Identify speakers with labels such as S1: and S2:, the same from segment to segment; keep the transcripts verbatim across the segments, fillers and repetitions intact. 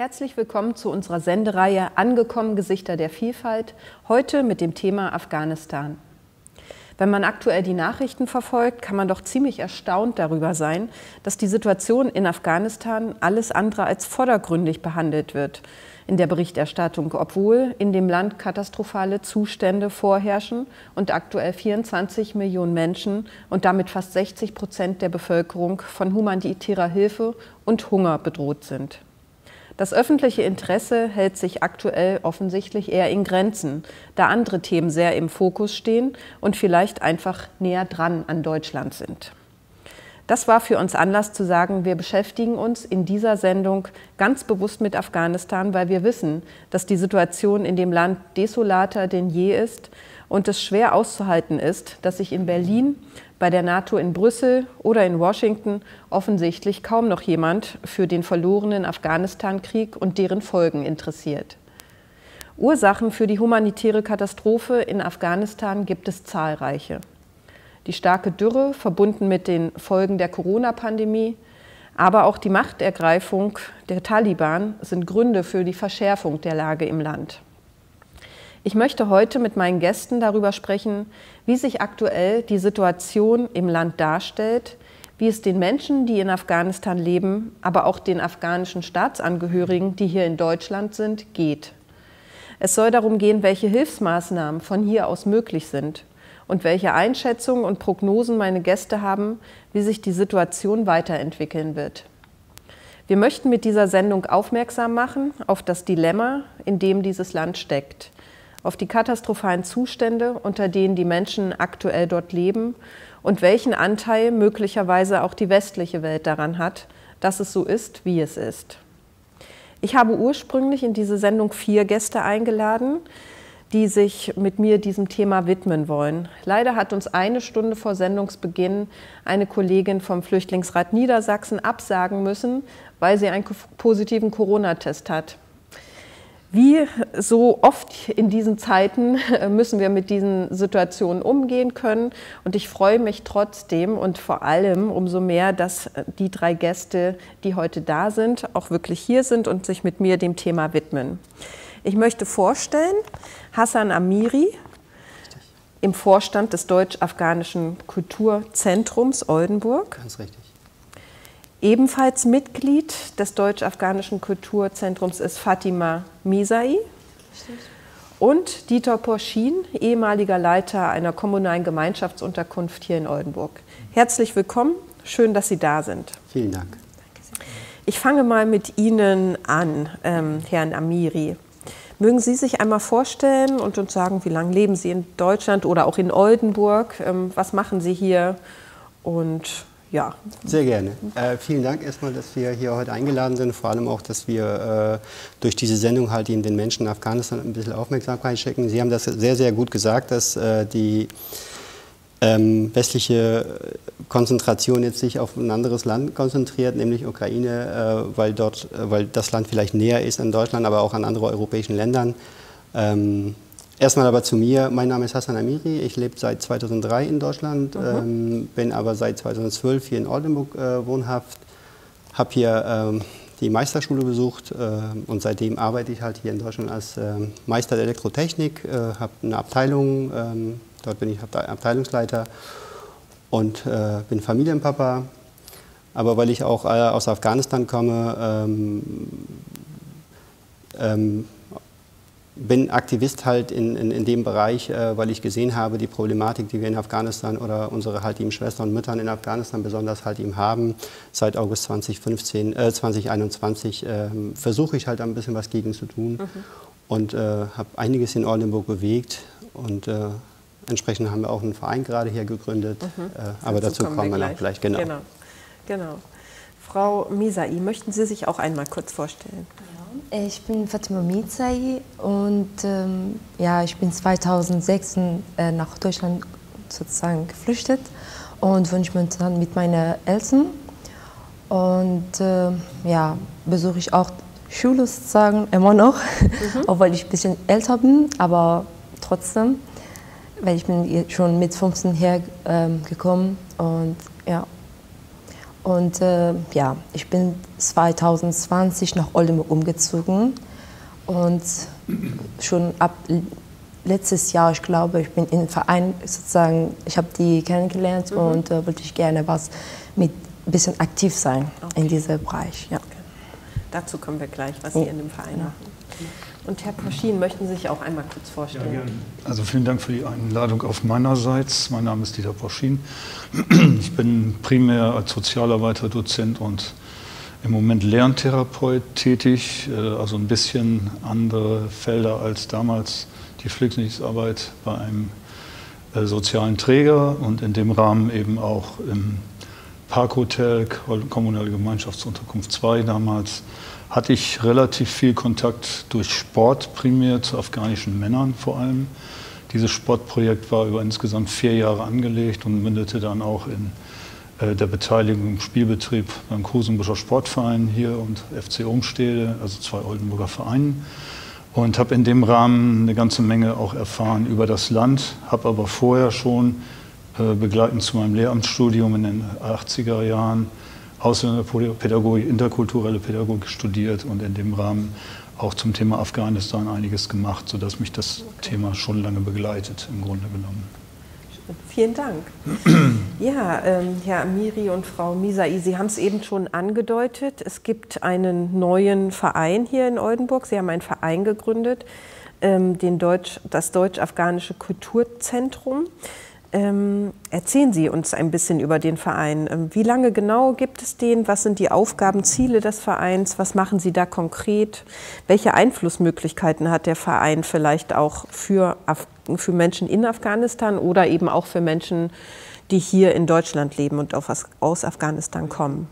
S1: Herzlich willkommen zu unserer Sendereihe Angekommen Gesichter der Vielfalt, heute mit dem Thema Afghanistan. Wenn man aktuell die Nachrichten verfolgt, kann man doch ziemlich erstaunt darüber sein, dass die Situation in Afghanistan alles andere als vordergründig behandelt wird in der Berichterstattung, obwohl in dem Land katastrophale Zustände vorherrschen und aktuell vierundzwanzig Millionen Menschen und damit fast sechzig Prozent der Bevölkerung von humanitärer Hilfe und Hunger bedroht sind. Das öffentliche Interesse hält sich aktuell offensichtlich eher in Grenzen, da andere Themen sehr im Fokus stehen und vielleicht einfach näher dran an Deutschland sind. Das war für uns Anlass zu sagen, wir beschäftigen uns in dieser Sendung ganz bewusst mit Afghanistan, weil wir wissen, dass die Situation in dem Land desolater denn je ist und es schwer auszuhalten ist, dass sich in Berlin, bei der NATO in Brüssel oder in Washington offensichtlich kaum noch jemand für den verlorenen Afghanistan-Krieg und deren Folgen interessiert. Ursachen für die humanitäre Katastrophe in Afghanistan gibt es zahlreiche. Die starke Dürre, verbunden mit den Folgen der Corona-Pandemie, aber auch die Machtergreifung der Taliban sind Gründe für die Verschärfung der Lage im Land. Ich möchte heute mit meinen Gästen darüber sprechen, wie sich aktuell die Situation im Land darstellt, wie es den Menschen, die in Afghanistan leben, aber auch den afghanischen Staatsangehörigen, die hier in Deutschland sind, geht. Es soll darum gehen, welche Hilfsmaßnahmen von hier aus möglich sind und welche Einschätzungen und Prognosen meine Gäste haben, wie sich die Situation weiterentwickeln wird. Wir möchten mit dieser Sendung aufmerksam machen auf das Dilemma, in dem dieses Land steckt, auf die katastrophalen Zustände, unter denen die Menschen aktuell dort leben und welchen Anteil möglicherweise auch die westliche Welt daran hat, dass es so ist, wie es ist. Ich habe ursprünglich in diese Sendung vier Gäste eingeladen, die sich mit mir diesem Thema widmen wollen. Leider hat uns eine Stunde vor Sendungsbeginn eine Kollegin vom Flüchtlingsrat Niedersachsen absagen müssen, weil sie einen positiven Corona-Test hat. Wie so oft in diesen Zeiten müssen wir mit diesen Situationen umgehen können. Und ich freue mich trotzdem und vor allem umso mehr, dass die drei Gäste, die heute da sind, auch wirklich hier sind und sich mit mir dem Thema widmen. Ich möchte vorstellen, Hassan Amiri im Vorstand des Deutsch-Afghanischen Kulturzentrums Oldenburg.
S2: Ganz richtig.
S1: Ebenfalls Mitglied des Deutsch-Afghanischen Kulturzentrums ist Fatima Misai und Dieter Porschin, ehemaliger Leiter einer kommunalen Gemeinschaftsunterkunft hier in Oldenburg. Herzlich willkommen, schön, dass Sie da sind.
S2: Vielen Dank.
S1: Ich fange mal mit Ihnen an, ähm, Herrn Amiri. Mögen Sie sich einmal vorstellen und uns sagen, wie lange leben Sie in Deutschland oder auch in Oldenburg? Ähm, was machen Sie hier? Und ja.
S2: Sehr gerne. Äh, vielen Dank erstmal, dass wir hier heute eingeladen sind. Vor allem auch, dass wir äh, durch diese Sendung halt den Menschen in Afghanistan ein bisschen Aufmerksamkeit schenken. Sie haben das sehr, sehr gut gesagt, dass äh, die ähm, westliche Konzentration jetzt sich auf ein anderes Land konzentriert, nämlich Ukraine, äh, weil, dort, äh, weil das Land vielleicht näher ist an Deutschland, aber auch an andere europäischen Ländern. Ähm, Erstmal aber zu mir. Mein Name ist Hassan Amiri. Ich lebe seit zweitausenddrei in Deutschland, mhm. ähm, bin aber seit zweitausendzwölf hier in Oldenburg äh, wohnhaft, habe hier ähm, die Meisterschule besucht äh, und seitdem arbeite ich halt hier in Deutschland als äh, Meister der Elektrotechnik, äh, habe eine Abteilung, ähm, dort bin ich Abteilungsleiter und äh, bin Familienpapa. Aber weil ich auch äh, aus Afghanistan komme, ähm, ähm, bin Aktivist halt in, in, in dem Bereich, äh, weil ich gesehen habe, die Problematik, die wir in Afghanistan oder unsere halt eben Schwestern und Müttern in Afghanistan besonders halt eben haben. Seit August zweitausendfünfzehn, äh, zweitausendeinundzwanzig äh, versuche ich halt ein bisschen was gegen zu tun mhm. und äh, habe einiges in Oldenburg bewegt und äh, entsprechend haben wir auch einen Verein gerade hier gegründet, mhm. äh, aber dazu kommen wir, wir noch gleich. Genau.
S1: Genau. Genau. Frau Misai, möchten Sie sich auch einmal kurz vorstellen?
S3: Ich bin Fatima Misai und ähm, ja, ich bin zweitausendsechs äh, nach Deutschland sozusagen geflüchtet und wohne ich momentan mit meinen Eltern. Und äh, ja, besuche ich auch Schule sozusagen immer noch, mhm. obwohl ich ein bisschen älter bin, aber trotzdem, weil ich bin schon mit fünfzehn hergekommen und ja. Und äh, ja, ich bin zweitausendzwanzig nach Oldenburg umgezogen und schon ab letztes Jahr, ich glaube, ich bin im Verein sozusagen, ich habe die kennengelernt mhm. und äh, wollte ich gerne was mit ein bisschen aktiv sein okay. in diesem Bereich. Ja.
S1: Okay. Dazu kommen wir gleich, was Sie in dem Verein ja. machen. Und Herr Poschin, möchten Sie sich auch einmal kurz vorstellen?
S4: Ja, gerne. Also vielen Dank für die Einladung auf meinerseits. Mein Name ist Dieter Poschin. Ich bin primär als Sozialarbeiter, Dozent und im Moment Lerntherapeut tätig, also ein bisschen andere Felder als damals die Flüchtlingsarbeit bei einem sozialen Träger und in dem Rahmen eben auch im Parkhotel, kommunale Gemeinschaftsunterkunft zwei damals, hatte ich relativ viel Kontakt durch Sport, primär zu afghanischen Männern vor allem. Dieses Sportprojekt war über insgesamt vier Jahre angelegt und mündete dann auch in äh, der Beteiligung im Spielbetrieb beim Kosenbuscher Sportverein hier und F C Umstede, also zwei Oldenburger Vereinen. Und habe in dem Rahmen eine ganze Menge auch erfahren über das Land, habe aber vorher schon äh, begleitend zu meinem Lehramtsstudium in den achtziger Jahren Ausländerpädagogik, interkulturelle Pädagogik studiert und in dem Rahmen auch zum Thema Afghanistan einiges gemacht, sodass mich das okay. Thema schon lange begleitet, im Grunde genommen.
S1: Vielen Dank. Ja, ähm, Herr Amiri und Frau Misai, Sie haben es eben schon angedeutet. Es gibt einen neuen Verein hier in Oldenburg. Sie haben einen Verein gegründet, ähm, den Deutsch, das Deutsch-Afghanische Kulturzentrum. Ähm, erzählen Sie uns ein bisschen über den Verein. Ähm, wie lange genau gibt es den? Was sind die Aufgaben, Ziele des Vereins? Was machen Sie da konkret? Welche Einflussmöglichkeiten hat der Verein vielleicht auch für, Af für Menschen in Afghanistan oder eben auch für Menschen, die hier in Deutschland leben und auf, aus Afghanistan kommen?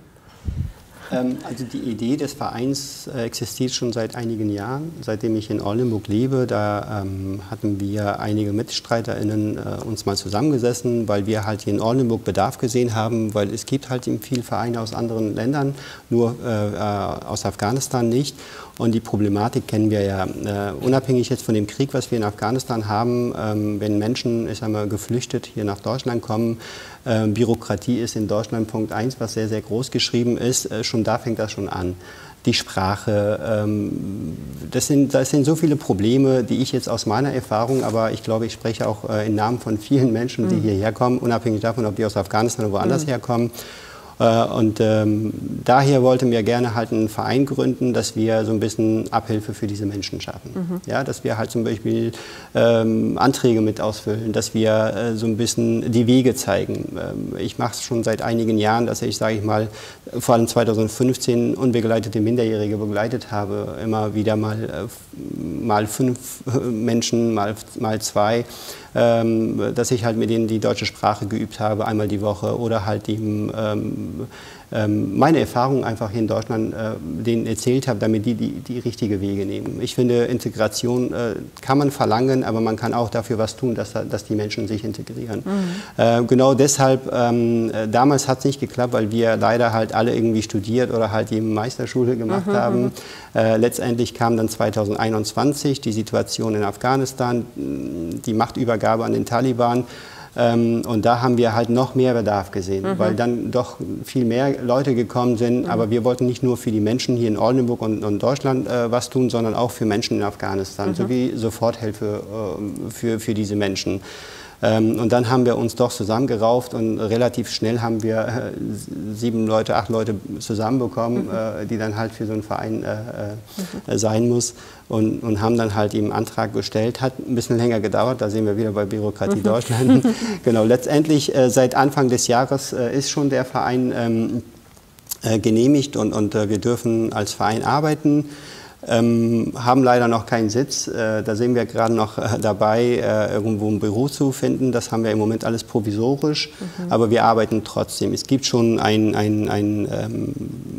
S2: Also die Idee des Vereins existiert schon seit einigen Jahren. Seitdem ich in Oldenburg lebe, da ähm, hatten wir einige MitstreiterInnen äh, uns mal zusammengesessen, weil wir halt hier in Oldenburg Bedarf gesehen haben, weil es gibt halt viele Vereine aus anderen Ländern, nur äh, aus Afghanistan nicht. Und die Problematik kennen wir ja, äh, unabhängig jetzt von dem Krieg, was wir in Afghanistan haben, ähm, wenn Menschen, ich sag mal, geflüchtet hier nach Deutschland kommen, äh, Bürokratie ist in Deutschland Punkt eins, was sehr, sehr groß geschrieben ist, äh, schon da fängt das schon an. Die Sprache, ähm, das sind, das sind so viele Probleme, die ich jetzt aus meiner Erfahrung, aber ich glaube, ich spreche auch äh, im Namen von vielen Menschen, die mhm. hierher kommen, unabhängig davon, ob die aus Afghanistan oder woanders mhm. herkommen. Und ähm, daher wollten wir gerne halt einen Verein gründen, dass wir so ein bisschen Abhilfe für diese Menschen schaffen. Mhm. Ja, dass wir halt zum Beispiel ähm, Anträge mit ausfüllen, dass wir äh, so ein bisschen die Wege zeigen. Ähm, ich mache es schon seit einigen Jahren, dass ich, sage ich mal, vor allem zweitausendfünfzehn unbegleitete Minderjährige begleitet habe. Immer wieder mal, äh, mal fünf Menschen, mal, mal zwei. Ähm, dass ich halt mit denen die deutsche Sprache geübt habe, einmal die Woche oder halt eben ähm, ähm, meine Erfahrungen einfach hier in Deutschland äh, denen erzählt habe, damit die, die die richtige Wege nehmen. Ich finde, Integration äh, kann man verlangen, aber man kann auch dafür was tun, dass, dass die Menschen sich integrieren. Mhm. Äh, genau deshalb, ähm, damals hat es nicht geklappt, weil wir leider halt alle irgendwie studiert oder halt eben Meisterschule gemacht mhm. haben. Äh, letztendlich kam dann zweitausendeinundzwanzig die Situation in Afghanistan, die Machtübergabe an den Taliban. Ähm, und da haben wir halt noch mehr Bedarf gesehen, mhm. weil dann doch viel mehr Leute gekommen sind. Mhm. Aber wir wollten nicht nur für die Menschen hier in Oldenburg und, und Deutschland äh, was tun, sondern auch für Menschen in Afghanistan, mhm. sowie Soforthilfe äh, für, für diese Menschen. Ähm, und dann haben wir uns doch zusammengerauft und relativ schnell haben wir äh, sieben Leute, acht Leute zusammenbekommen, mhm. äh, die dann halt für so einen Verein äh, mhm. sein muss. Und, und haben dann halt eben einen Antrag gestellt. Hat ein bisschen länger gedauert, da sind wir wieder bei Bürokratie mhm. Deutschland. Genau, letztendlich äh, seit Anfang des Jahres äh, ist schon der Verein ähm, äh, genehmigt und, und äh, wir dürfen als Verein arbeiten. Ähm, haben leider noch keinen Sitz. Äh, da sind wir gerade noch äh, dabei, äh, irgendwo ein Büro zu finden. Das haben wir im Moment alles provisorisch, mhm. aber wir arbeiten trotzdem. Es gibt schon ein, ein, ein ähm,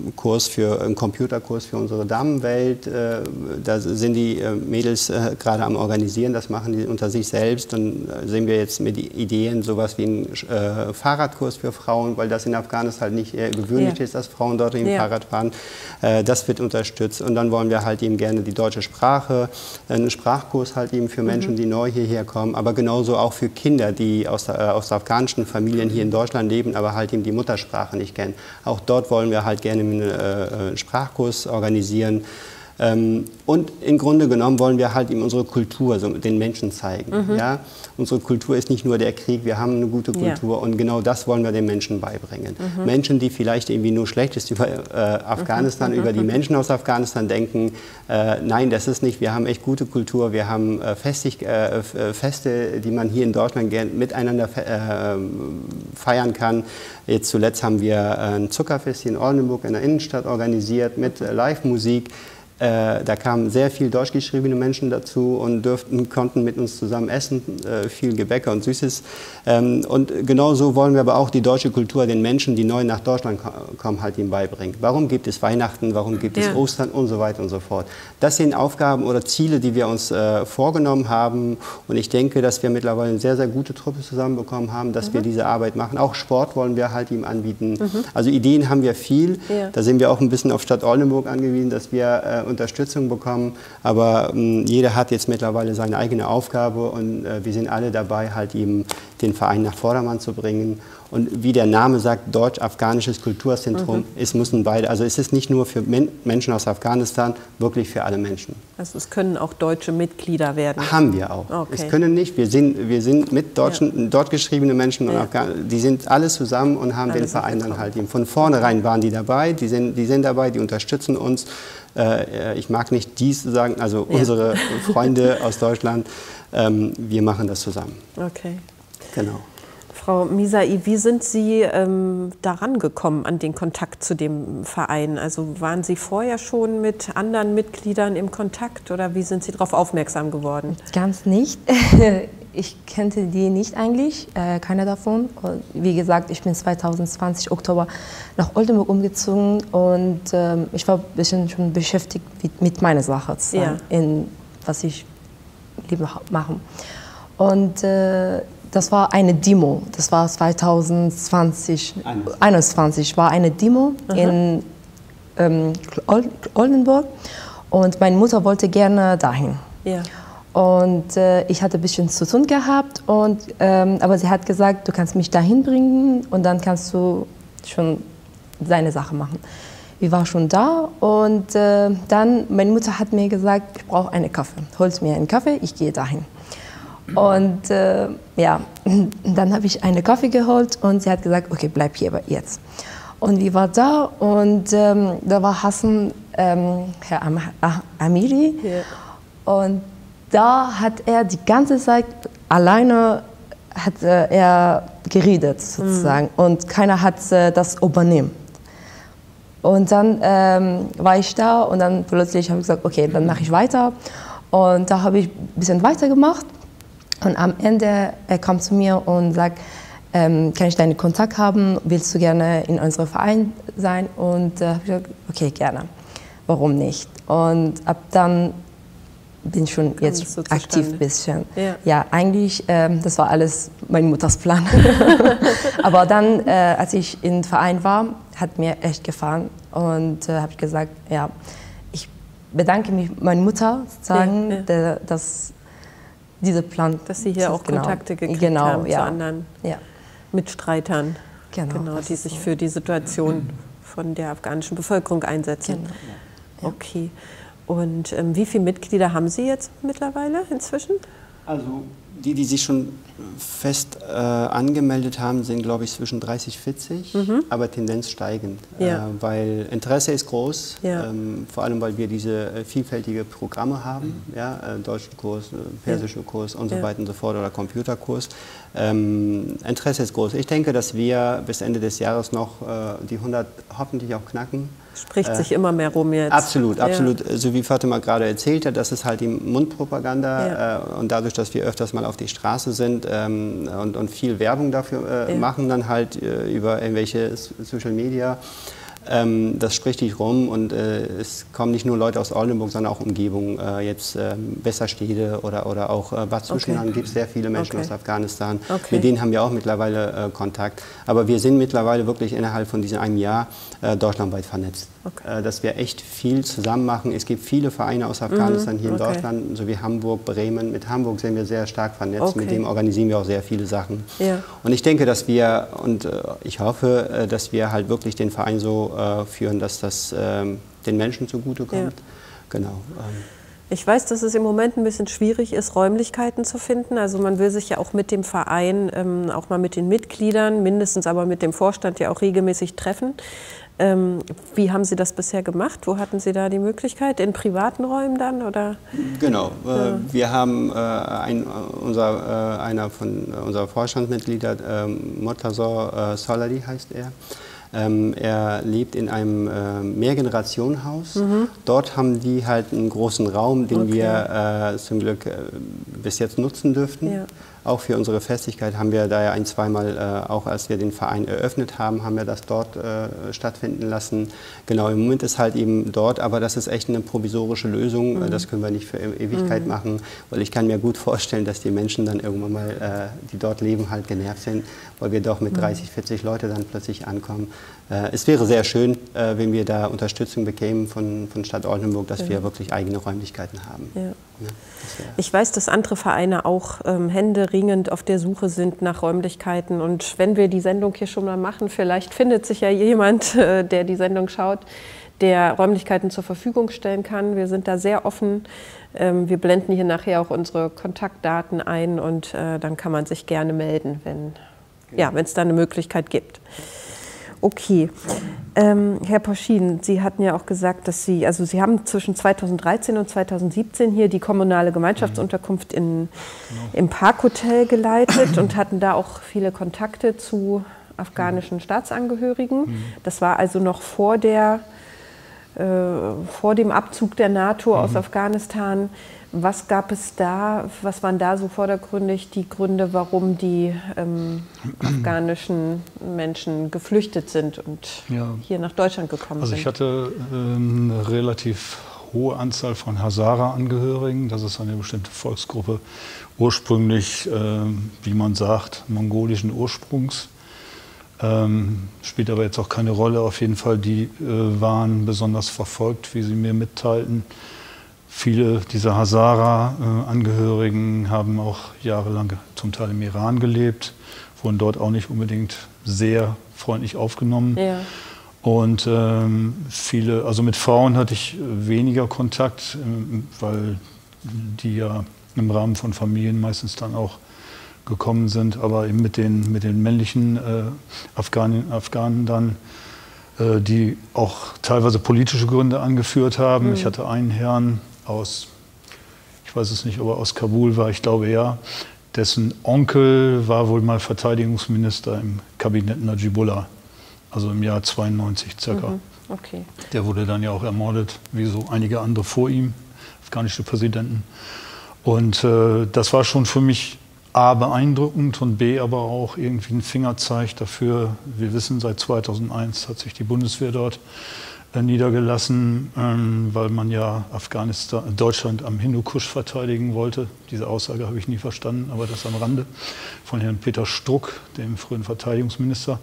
S2: Kurs für, einen Computerkurs für unsere Damenwelt. Äh, da sind die äh, Mädels äh, gerade am Organisieren, das machen die unter sich selbst. Dann äh, sehen wir jetzt mit Ideen sowas wie einen äh, Fahrradkurs für Frauen, weil das in Afghanistan halt nicht eher gewöhnlich ja. ist, dass Frauen dort im ja. Fahrrad fahren. Äh, das wird unterstützt. Und dann wollen wir halt eben gerne die deutsche Sprache, einen Sprachkurs halt eben für Menschen, mhm. die neu hierher kommen, aber genauso auch für Kinder, die aus, der, äh, aus afghanischen Familien hier in Deutschland leben, aber halt eben die Muttersprache nicht kennen. Auch dort wollen wir halt gerne einen äh, Sprachkurs organisieren. Ähm, und im Grunde genommen wollen wir halt eben unsere Kultur so den Menschen zeigen. Mhm. Ja? Unsere Kultur ist nicht nur der Krieg, wir haben eine gute Kultur ja. und genau das wollen wir den Menschen beibringen. Mhm. Menschen, die vielleicht irgendwie nur Schlechtes über äh, Afghanistan, mhm. über die Menschen aus Afghanistan denken, äh, nein, das ist nicht, wir haben echt gute Kultur, wir haben äh, Festig, äh, Feste, die man hier in Deutschland gern miteinander äh, feiern kann. Jetzt zuletzt haben wir ein Zuckerfest hier in Oldenburg in der Innenstadt organisiert mit äh, Live-Musik. Äh, da kamen sehr viel deutsch geschriebene Menschen dazu und dürften, konnten mit uns zusammen essen, äh, viel Gebäck und Süßes. Ähm, und genauso wollen wir aber auch die deutsche Kultur den Menschen, die neu nach Deutschland kommen, halt ihnen beibringen. Warum gibt es Weihnachten, warum gibt es ja. Ostern und so weiter und so fort. Das sind Aufgaben oder Ziele, die wir uns äh, vorgenommen haben. Und ich denke, dass wir mittlerweile eine sehr, sehr gute Truppe zusammenbekommen haben, dass mhm. wir diese Arbeit machen. Auch Sport wollen wir halt ihm anbieten. Mhm. Also Ideen haben wir viel. Ja. Da sind wir auch ein bisschen auf Stadt Oldenburg angewiesen, dass wir äh, Unterstützung bekommen, aber ähm, jeder hat jetzt mittlerweile seine eigene Aufgabe und äh, wir sind alle dabei, halt eben den Verein nach Vordermann zu bringen. Und wie der Name sagt, Deutsch-Afghanisches Kulturzentrum, mhm. es müssen beide, also es ist nicht nur für Men Menschen aus Afghanistan, wirklich für alle Menschen. Also
S1: es können auch deutsche Mitglieder werden?
S2: Haben wir auch. Okay. Es können nicht, wir sind, wir sind mit deutschen, ja. dort geschriebene Menschen, und ja. Afghan die sind alle zusammen und haben alle den Verein dann halt eben. Von vornherein waren die dabei, die sind, die sind dabei, die unterstützen uns. Äh, ich mag nicht dies sagen, also ja. unsere Freunde aus Deutschland, ähm, wir machen das zusammen.
S1: Okay.
S2: Genau.
S1: Frau Misai, wie sind Sie ähm, daran gekommen, an den Kontakt zu dem Verein? Also waren Sie vorher schon mit anderen Mitgliedern im Kontakt oder wie sind Sie darauf aufmerksam geworden?
S3: Ganz nicht. Ich kannte die nicht eigentlich, äh, keiner davon. Und wie gesagt, ich bin zweitausendzwanzig Oktober nach Oldenburg umgezogen und ähm, ich war ein bisschen schon beschäftigt mit, mit meiner Sache, ja. in was ich liebe machen. Und äh, das war eine Demo, das war zweitausendzwanzig, einundzwanzig war eine Demo Aha. in ähm, Oldenburg und meine Mutter wollte gerne dahin. Ja. Und äh, ich hatte ein bisschen zu tun gehabt, und, ähm, aber sie hat gesagt, du kannst mich dahin bringen und dann kannst du schon seine Sache machen. Wir waren schon da und äh, dann, meine Mutter hat mir gesagt, ich brauche einen Kaffee. Holst mir einen Kaffee, ich gehe dahin. Und äh, ja, dann habe ich einen Kaffee geholt und sie hat gesagt, okay, bleib hier jetzt. Und wir waren da und ähm, da war Hassan, ähm, Herr Am Amiri. Yeah. Und da hat er die ganze Zeit alleine hat, äh, er geredet sozusagen mm. und keiner hat äh, das übernommen. Und dann ähm, war ich da und dann plötzlich habe ich gesagt, okay, dann mache ich weiter. Und da habe ich ein bisschen weitergemacht. Und am Ende er kam zu mir und sagt, ähm, kann ich deinen Kontakt haben? Willst du gerne in unserem Verein sein? Und äh, habe ich gesagt, okay, gerne. Warum nicht? Und ab dann bin ich schon Kam jetzt so aktiv ein bisschen. Ja, ja eigentlich, ähm, das war alles meine Mutters Plan. Aber dann, äh, als ich im Verein war, hat mir echt gefallen. Und äh, habe ich gesagt, ja, ich bedanke mich meiner Mutter, sagen, ja, ja. Der, dass dieser Plan,
S1: dass Sie hier auch
S3: genau,
S1: Kontakte gekriegt
S3: genau,
S1: haben
S3: ja.
S1: zu anderen
S3: ja.
S1: Mitstreitern,
S3: genau,
S1: genau, die sich so. für die Situation von der afghanischen Bevölkerung einsetzen. Genau. Ja. Okay. Und ähm, wie viele Mitglieder haben Sie jetzt mittlerweile inzwischen?
S2: Also die, die sich schon fest äh, angemeldet haben, sind, glaube ich, zwischen dreißig, vierzig, mhm. aber Tendenz steigend, ja. äh, weil Interesse ist groß, ja. ähm, vor allem, weil wir diese äh, vielfältige Programme haben, mhm. ja, äh, deutschen Kurs, äh, persischen ja. Kurs und so ja. weiter und so fort oder Computerkurs. Ähm, Interesse ist groß. Ich denke, dass wir bis Ende des Jahres noch äh, die hundert hoffentlich auch knacken.
S1: Spricht äh, sich immer mehr rum jetzt.
S2: Absolut, absolut. Ja. So wie Fatima gerade erzählt hat, das ist halt die Mundpropaganda ja. äh, und dadurch, dass wir öfters mal auf die Straße sind ähm, und, und viel Werbung dafür äh, ja. machen, dann halt äh, über irgendwelche Social Media, Ähm, das spricht sich rum und äh, es kommen nicht nur Leute aus Oldenburg, sondern auch Umgebung, äh, jetzt äh, Westerstede oder, oder auch äh, Bad Zuschenland, okay. gibt es sehr viele Menschen okay. aus Afghanistan. Okay. Mit denen haben wir auch mittlerweile äh, Kontakt. Aber wir sind mittlerweile wirklich innerhalb von diesem einem Jahr äh, deutschlandweit vernetzt. Okay. Äh, dass wir echt viel zusammen machen. Es gibt viele Vereine aus Afghanistan mhm. hier in okay. Deutschland, so wie Hamburg, Bremen. Mit Hamburg sind wir sehr stark vernetzt, okay. mit dem organisieren wir auch sehr viele Sachen. Ja. Und ich denke, dass wir, und äh, ich hoffe, äh, dass wir halt wirklich den Verein so äh, führen, dass das ähm, den Menschen zugutekommt. Ja. Genau. Ähm.
S1: Ich weiß, dass es im Moment ein bisschen schwierig ist, Räumlichkeiten zu finden. Also man will sich ja auch mit dem Verein, ähm, auch mal mit den Mitgliedern, mindestens aber mit dem Vorstand ja auch regelmäßig treffen. Ähm, wie haben Sie das bisher gemacht? Wo hatten Sie da die Möglichkeit? In privaten Räumen dann? Oder?
S2: Genau. Ja. Äh, wir haben äh, ein, unser, äh, einer von äh, unserer Vorstandsmitglieder, äh, Murtaza äh, Salari heißt er. Ähm, er lebt in einem äh, Mehrgenerationenhaus. Mhm. Dort haben die halt einen großen Raum, den okay. wir äh, zum Glück äh, bis jetzt nutzen dürften. Ja. Auch für unsere Festigkeit haben wir da ja ein, zweimal, äh, auch als wir den Verein eröffnet haben, haben wir das dort äh, stattfinden lassen. Genau, im Moment ist halt eben dort, aber das ist echt eine provisorische Lösung. Mhm. Das können wir nicht für Ewigkeit mhm. machen, weil ich kann mir gut vorstellen, dass die Menschen dann irgendwann mal, äh, die dort leben, halt genervt sind, weil wir doch mit dreißig, vierzig Leute dann plötzlich ankommen. Äh, es wäre sehr schön, äh, wenn wir da Unterstützung bekämen von, von Stadt Oldenburg, dass ja. wir wirklich eigene Räumlichkeiten haben. Ja. Ja,
S1: ich weiß, dass andere Vereine auch ähm, händeringend auf der Suche sind nach Räumlichkeiten. Und wenn wir die Sendung hier schon mal machen, vielleicht findet sich ja jemand, äh, der die Sendung schaut, der Räumlichkeiten zur Verfügung stellen kann. Wir sind da sehr offen. Ähm, wir blenden hier nachher auch unsere Kontaktdaten ein und äh, dann kann man sich gerne melden, wenn ja, wenn es da eine Möglichkeit gibt. Okay. Ähm, Herr Poschin, Sie hatten ja auch gesagt, dass Sie, also Sie haben zwischen zweitausenddreizehn und zweitausendsiebzehn hier die kommunale Gemeinschaftsunterkunft in, im Parkhotel geleitet und hatten da auch viele Kontakte zu afghanischen Staatsangehörigen. Das war also noch vor der, äh, vor dem Abzug der NATO aus Afghanistan. Was gab es da, was waren da so vordergründig die Gründe, warum die ähm, afghanischen Menschen geflüchtet sind und ja. hier nach Deutschland gekommen
S4: also
S1: sind?
S4: Also ich hatte äh, eine relativ hohe Anzahl von Hazara-Angehörigen. Das ist eine bestimmte Volksgruppe, ursprünglich, äh, wie man sagt, mongolischen Ursprungs. Ähm, spielt aber jetzt auch keine Rolle. Auf jeden Fall, die äh, waren besonders verfolgt, wie sie mir mitteilten. Viele dieser Hazara-Angehörigen haben auch jahrelang zum Teil im Iran gelebt, wurden dort auch nicht unbedingt sehr freundlich aufgenommen. Ja. Und ähm, viele, also mit Frauen hatte ich weniger Kontakt, ähm, weil die ja im Rahmen von Familien meistens dann auch gekommen sind. Aber eben mit den, mit den männlichen äh, Afghanen, Afghanen dann, äh, die auch teilweise politische Gründe angeführt haben. Mhm. Ich hatte einen Herrn aus, ich weiß es nicht, ob er aus Kabul war, ich glaube ja, dessen Onkel war wohl mal Verteidigungsminister im Kabinett Najibullah, also im Jahr zweiundneunzig circa. Mhm. Okay. Der wurde dann ja auch ermordet, wie so einige andere vor ihm, afghanische Präsidenten. Und äh, das war schon für mich A, beeindruckend und B, aber auch irgendwie ein Fingerzeig dafür. Wir wissen, seit zweitausendeins hat sich die Bundeswehr dort niedergelassen, ähm, weil man ja Afghanistan, Deutschland am Hindukusch verteidigen wollte. Diese Aussage habe ich nie verstanden, aber das am Rande von Herrn Peter Struck, dem früheren Verteidigungsminister.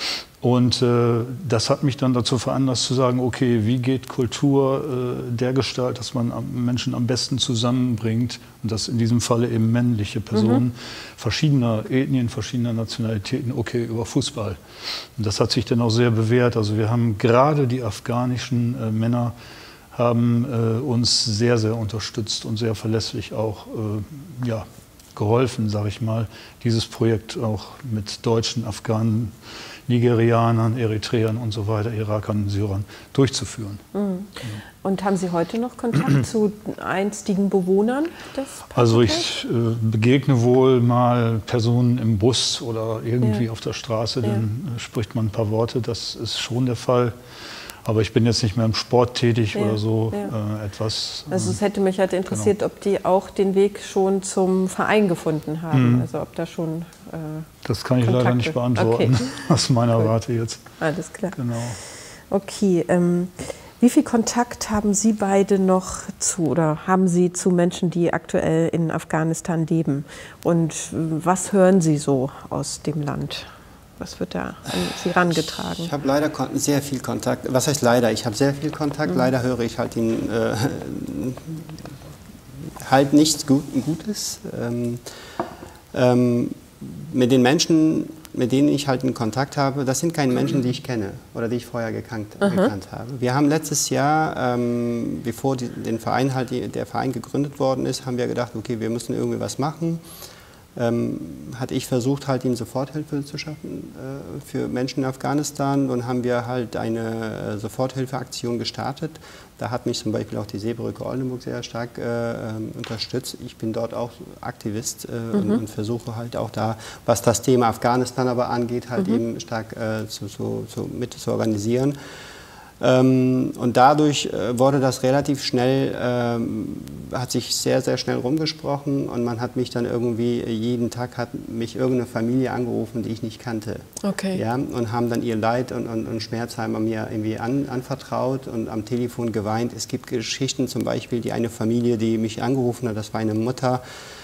S4: Und äh, das hat mich dann dazu veranlasst zu sagen, okay, wie geht Kultur äh, dergestalt, dass man Menschen am besten zusammenbringt und das in diesem Falle eben männliche Personen mhm. verschiedener Ethnien, verschiedener Nationalitäten, okay, über Fußball. Und das hat sich dann auch sehr bewährt. Also wir haben gerade die afghanischen äh, Männer haben äh, uns sehr, sehr unterstützt und sehr verlässlich auch äh, ja, geholfen, sage ich mal, dieses Projekt auch mit Deutschen, Afghanen, Nigerianern, Eritreern und so weiter, Irakern, Syrern durchzuführen.
S1: Mhm. Und haben Sie heute noch Kontakt zu einstigen Bewohnern des Parkhotels?
S4: Also ich äh, begegne wohl mal Personen im Bus oder irgendwie ja. auf der Straße, dann ja. spricht man ein paar Worte, das ist schon der Fall. Aber ich bin jetzt nicht mehr im Sport tätig ja, oder so ja. äh, etwas.
S1: Also es hätte mich halt interessiert, genau. ob die auch den Weg schon zum Verein gefunden haben. Mhm. Also ob da schon äh,
S4: Das kann ich Kontakte. leider nicht beantworten, okay. aus meiner cool. Warte jetzt.
S1: Alles klar.
S4: Genau.
S1: Okay, ähm, wie viel Kontakt haben Sie beide noch zu oder haben Sie zu Menschen, die aktuell in Afghanistan leben? Und was hören Sie so aus dem Land? Was wird da an Sie herangetragen?
S2: Ich habe leider sehr viel Kontakt. Was heißt leider? Ich habe sehr viel Kontakt. Mhm. Leider höre ich halt ihn äh, halt nichts Gut, Gutes. Ähm, ähm, mit den Menschen, mit denen ich halt in Kontakt habe, das sind keine Menschen, die ich kenne oder die ich vorher gekannt, gekannt habe. Wir haben letztes Jahr, ähm, bevor die, den Verein halt, der Verein gegründet worden ist, haben wir gedacht, okay, wir müssen irgendwie was machen. Ähm, hatte ich versucht, halt ihm Soforthilfe zu schaffen äh, für Menschen in Afghanistan, und haben wir halt eine äh, Soforthilfeaktion gestartet. Da hat mich zum Beispiel auch die Seebrücke Oldenburg sehr stark äh, äh, unterstützt. Ich bin dort auch Aktivist äh, mhm. und, und versuche halt auch da, was das Thema Afghanistan aber angeht, halt mhm. eben stark äh, zu, zu, zu, mit zu organisieren. Ähm, und dadurch äh, wurde das relativ schnell, ähm, hat sich sehr, sehr schnell rumgesprochen, und man hat mich dann irgendwie, jeden Tag hat mich irgendeine Familie angerufen, die ich nicht kannte.
S1: Okay.
S2: Ja, und haben dann ihr Leid und, und, und Schmerz haben mir irgendwie an, anvertraut und am Telefon geweint. Es gibt Geschichten, zum Beispiel die eine Familie, die mich angerufen hat, das war eine Mutter,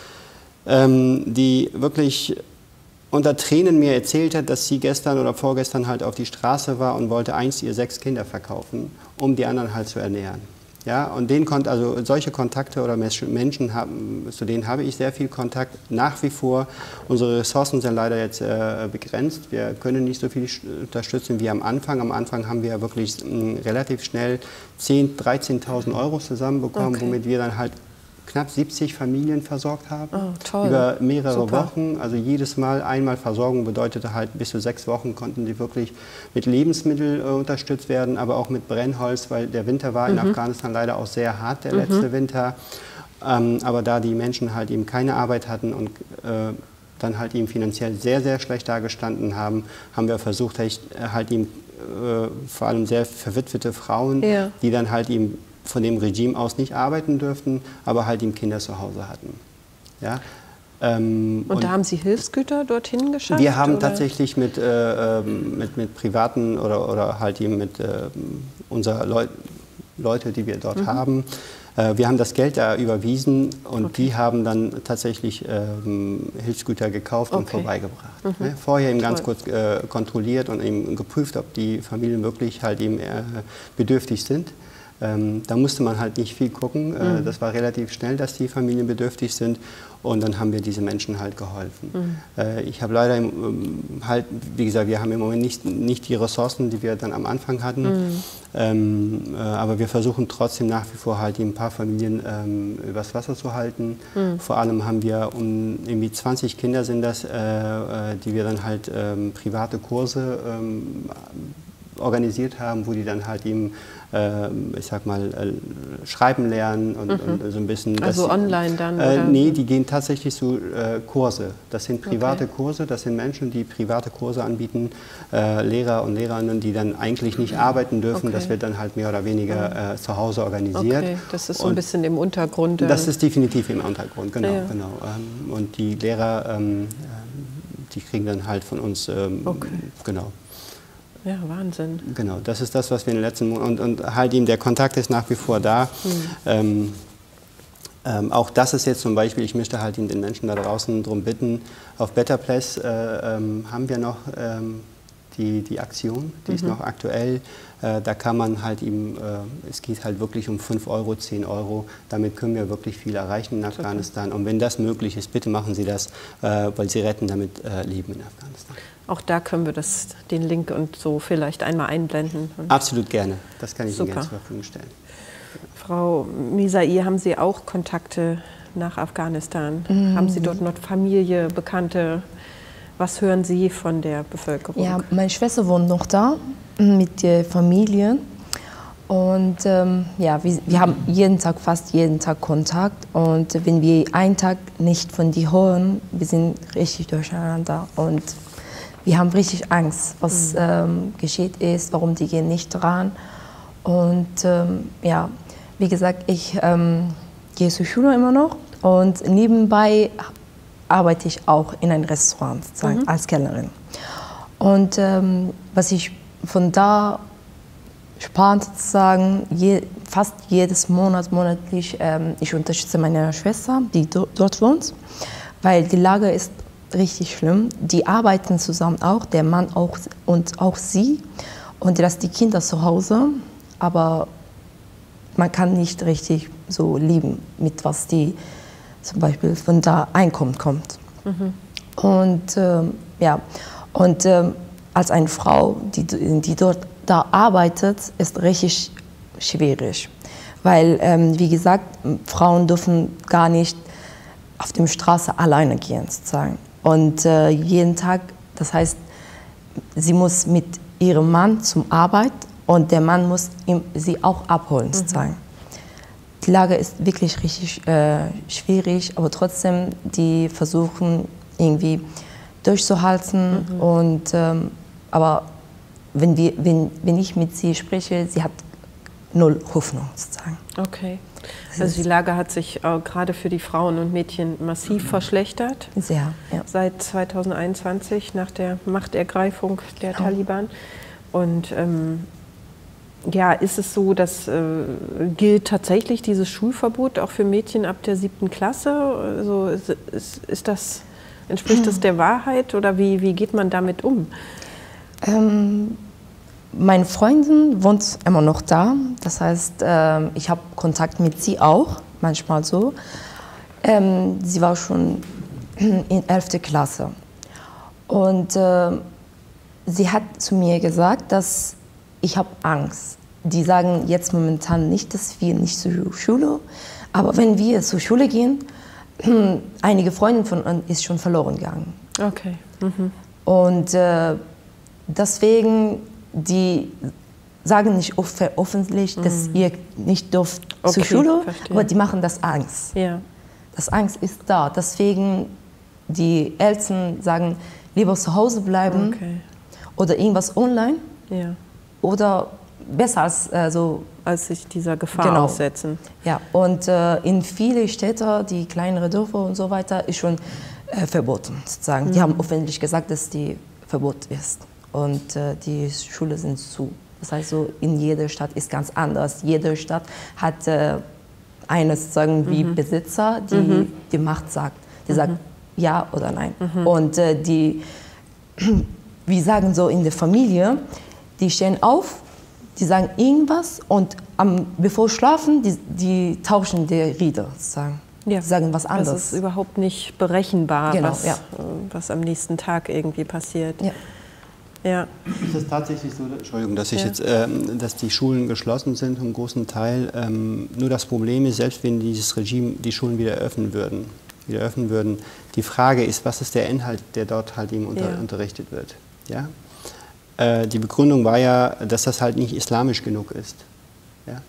S2: ähm, die wirklich unter Tränen mir erzählt hat, dass sie gestern oder vorgestern halt auf die Straße war und wollte einst ihr sechs Kinder verkaufen, um die anderen halt zu ernähren. Ja, und den konnte, also solche Kontakte oder Menschen haben, zu denen habe ich sehr viel Kontakt nach wie vor. Unsere Ressourcen sind leider jetzt äh, begrenzt. Wir können nicht so viel unterstützen wie am Anfang. Am Anfang haben wir wirklich mh, relativ schnell zehntausend, dreizehntausend Euro zusammenbekommen, okay. womit wir dann halt knapp siebzig Familien versorgt haben,
S1: oh, toll.
S2: über mehrere
S1: Super.
S2: Wochen. Also jedes Mal einmal Versorgung bedeutete halt, bis zu sechs Wochen konnten die wirklich mit Lebensmitteln äh, unterstützt werden, aber auch mit Brennholz, weil der Winter war mhm. in Afghanistan leider auch sehr hart, der mhm. letzte Winter. Ähm, aber da die Menschen halt eben keine Arbeit hatten und äh, dann halt eben finanziell sehr, sehr schlecht dagestanden haben, haben wir versucht, halt, halt eben äh, vor allem sehr verwitwete Frauen, ja. die dann halt eben von dem Regime aus nicht arbeiten dürften, aber halt eben Kinder zu Hause hatten. Ja? Ähm,
S1: und, und da haben Sie Hilfsgüter dorthin geschafft?
S2: Wir haben
S1: oder?
S2: tatsächlich mit, äh, mit, mit privaten oder, oder halt eben mit äh, unserer Leu Leute, die wir dort mhm. haben, äh, wir haben das Geld da überwiesen, und okay. die haben dann tatsächlich ähm, Hilfsgüter gekauft okay. und vorbeigebracht. Mhm. Ne? Vorher eben Toll. ganz kurz äh, kontrolliert und eben geprüft, ob die Familien wirklich halt eben äh, bedürftig sind. Ähm, da musste man halt nicht viel gucken. Äh, mhm. Das war relativ schnell, dass die Familien bedürftig sind. Und dann haben wir diese Menschen halt geholfen. Mhm. Äh, ich habe leider im, halt, wie gesagt, wir haben im Moment nicht, nicht die Ressourcen, die wir dann am Anfang hatten. Mhm. Ähm, äh, aber wir versuchen trotzdem nach wie vor halt ein paar Familien ähm, übers Wasser zu halten. Mhm. Vor allem haben wir um irgendwie zwanzig Kinder sind das, äh, die wir dann halt ähm, private Kurse ähm, organisiert haben, wo die dann halt eben, äh, ich sag mal, äh, schreiben lernen und, mhm. und so ein bisschen.
S1: Also
S2: sie,
S1: online dann?
S2: Äh,
S1: oder?
S2: Nee, die gehen tatsächlich zu äh, Kurse. Das sind private okay. Kurse, das sind Menschen, die private Kurse anbieten, äh, Lehrer und Lehrerinnen, die dann eigentlich nicht arbeiten dürfen. Okay. Das wird dann halt mehr oder weniger äh, zu Hause organisiert.
S1: Okay. Das ist so ein bisschen im Untergrund. Äh
S2: das ist definitiv im Untergrund, genau.
S1: Ja.
S2: genau. Ähm, und die Lehrer, ähm, die kriegen dann halt von uns, ähm,
S1: okay.
S2: genau.
S1: Ja, Wahnsinn.
S2: Genau, das ist das, was wir in den letzten Monaten, und, und halt eben der Kontakt ist nach wie vor da. Mhm. Ähm, ähm, auch das ist jetzt zum Beispiel, ich möchte halt den Menschen da draußen darum bitten, auf Better Place äh, ähm, haben wir noch ähm, die, die Aktion, die mhm. ist noch aktuell. Äh, da kann man halt eben, äh, es geht halt wirklich um fünf Euro, zehn Euro, damit können wir wirklich viel erreichen in Afghanistan. Okay. Und wenn das möglich ist, bitte machen Sie das, äh, weil Sie retten damit äh, Leben in Afghanistan.
S1: Auch da können wir das, den Link und so vielleicht einmal einblenden.
S2: Absolut gerne. Das kann ich
S1: Super.
S2: Ihnen gerne zur Verfügung stellen.
S1: Frau Misai, haben Sie auch Kontakte nach Afghanistan? Mhm. Haben Sie dort noch Familie, Bekannte? Was hören Sie von der Bevölkerung?
S3: Ja, meine Schwester wohnt noch da mit der Familie. Und ähm, ja, wir, wir haben jeden Tag, fast jeden Tag Kontakt. Und wenn wir einen Tag nicht von die hören, wir sind richtig durcheinander. Und wir haben richtig Angst, was mhm. ähm, geschieht ist, warum die gehen nicht dran. Und ähm, ja, wie gesagt, ich ähm, gehe zur Schule immer noch und nebenbei arbeite ich auch in einem Restaurant mhm. als Kellnerin. Und ähm, was ich von da sparen sozusagen, je, fast jedes Monat, monatlich. Ähm, ich unterstütze meine Schwester, die do, dort wohnt, weil die Lage ist richtig schlimm. Die arbeiten zusammen auch, der Mann auch und auch sie. Und lassen die Kinder zu Hause, aber man kann nicht richtig so leben, mit was die zum Beispiel von da Einkommen kommt. Mhm. Und ähm, ja, und ähm, als eine Frau, die, die dort da arbeitet, ist richtig schwierig, weil ähm, wie gesagt, Frauen dürfen gar nicht auf der Straße alleine gehen sozusagen. Und äh, jeden Tag, das heißt, sie muss mit ihrem Mann zum Arbeit und der Mann muss ihm, sie auch abholen sozusagen. Mhm. Die Lage ist wirklich richtig äh, schwierig, aber trotzdem, die versuchen irgendwie durchzuhalten. Mhm. Und, ähm, aber wenn, wir, wenn, wenn ich mit sie spreche, sie hat null Hoffnung sozusagen.
S1: Okay. Also die Lage hat sich äh, gerade für die Frauen und Mädchen massiv verschlechtert.
S3: Sehr, ja.
S1: Seit zweitausendeinundzwanzig, nach der Machtergreifung der genau. Taliban. Und ähm, ja, ist es so, dass äh, gilt tatsächlich dieses Schulverbot auch für Mädchen ab der siebten Klasse? Also ist, ist, ist das, entspricht das der Wahrheit oder wie, wie geht man damit um?
S3: Ähm, meine Freundin wohnt immer noch da. Das heißt, äh, ich habe Kontakt mit sie auch, manchmal so. Ähm, sie war schon in elfter Klasse. Und äh, sie hat zu mir gesagt, dass ich habe Angst. Die sagen jetzt momentan nicht, dass wir nicht zur Schule, aber wenn wir zur Schule gehen, einige Freunde von uns ist schon verloren gegangen.
S1: Okay. Mhm.
S3: Und äh, deswegen, die sagen nicht öffentlich, dass mhm. ihr nicht dürft
S1: okay,
S3: zur Schule,
S1: verstehe.
S3: aber die machen das Angst.
S1: Ja.
S3: Das Angst ist da. Deswegen, die Eltern sagen, lieber zu Hause bleiben
S1: okay.
S3: oder irgendwas online.
S1: Ja.
S3: Oder besser als äh, so.
S1: Als sich dieser Gefahr
S3: genau.
S1: aussetzen.
S3: Ja, und äh, in vielen Städten, die kleinere Dörfer und so weiter, ist schon äh, verboten sozusagen. Mhm. Die haben öffentlich gesagt, dass die Verbot ist. Und äh, die Schulen sind zu. Das heißt, so in jeder Stadt ist ganz anders. Jede Stadt hat äh, eine sozusagen wie mhm. Besitzer, die mhm. die Macht sagt. Die mhm. sagt ja oder nein. Mhm. Und äh, die, wir sagen so in der Familie, die stehen auf, die sagen irgendwas und am, bevor schlafen, die, die tauschen die Rieder sozusagen.
S1: Ja.
S3: Die sagen was anderes.
S1: Das ist überhaupt nicht berechenbar,
S3: genau,
S1: was,
S3: ja.
S1: was am nächsten Tag irgendwie passiert.
S3: Ja.
S1: Ja.
S2: Ist es tatsächlich so, Entschuldigung, dass, ich ja. jetzt, ähm, dass die Schulen geschlossen sind, zum großen Teil. Ähm, nur das Problem ist, selbst wenn dieses Regime die Schulen wieder öffnen würden, wieder öffnen würden, die Frage ist, was ist der Inhalt, der dort halt eben unter,
S1: ja.
S2: unterrichtet wird. Ja? Äh, die Begründung war ja, dass das halt nicht islamisch genug ist. Ja?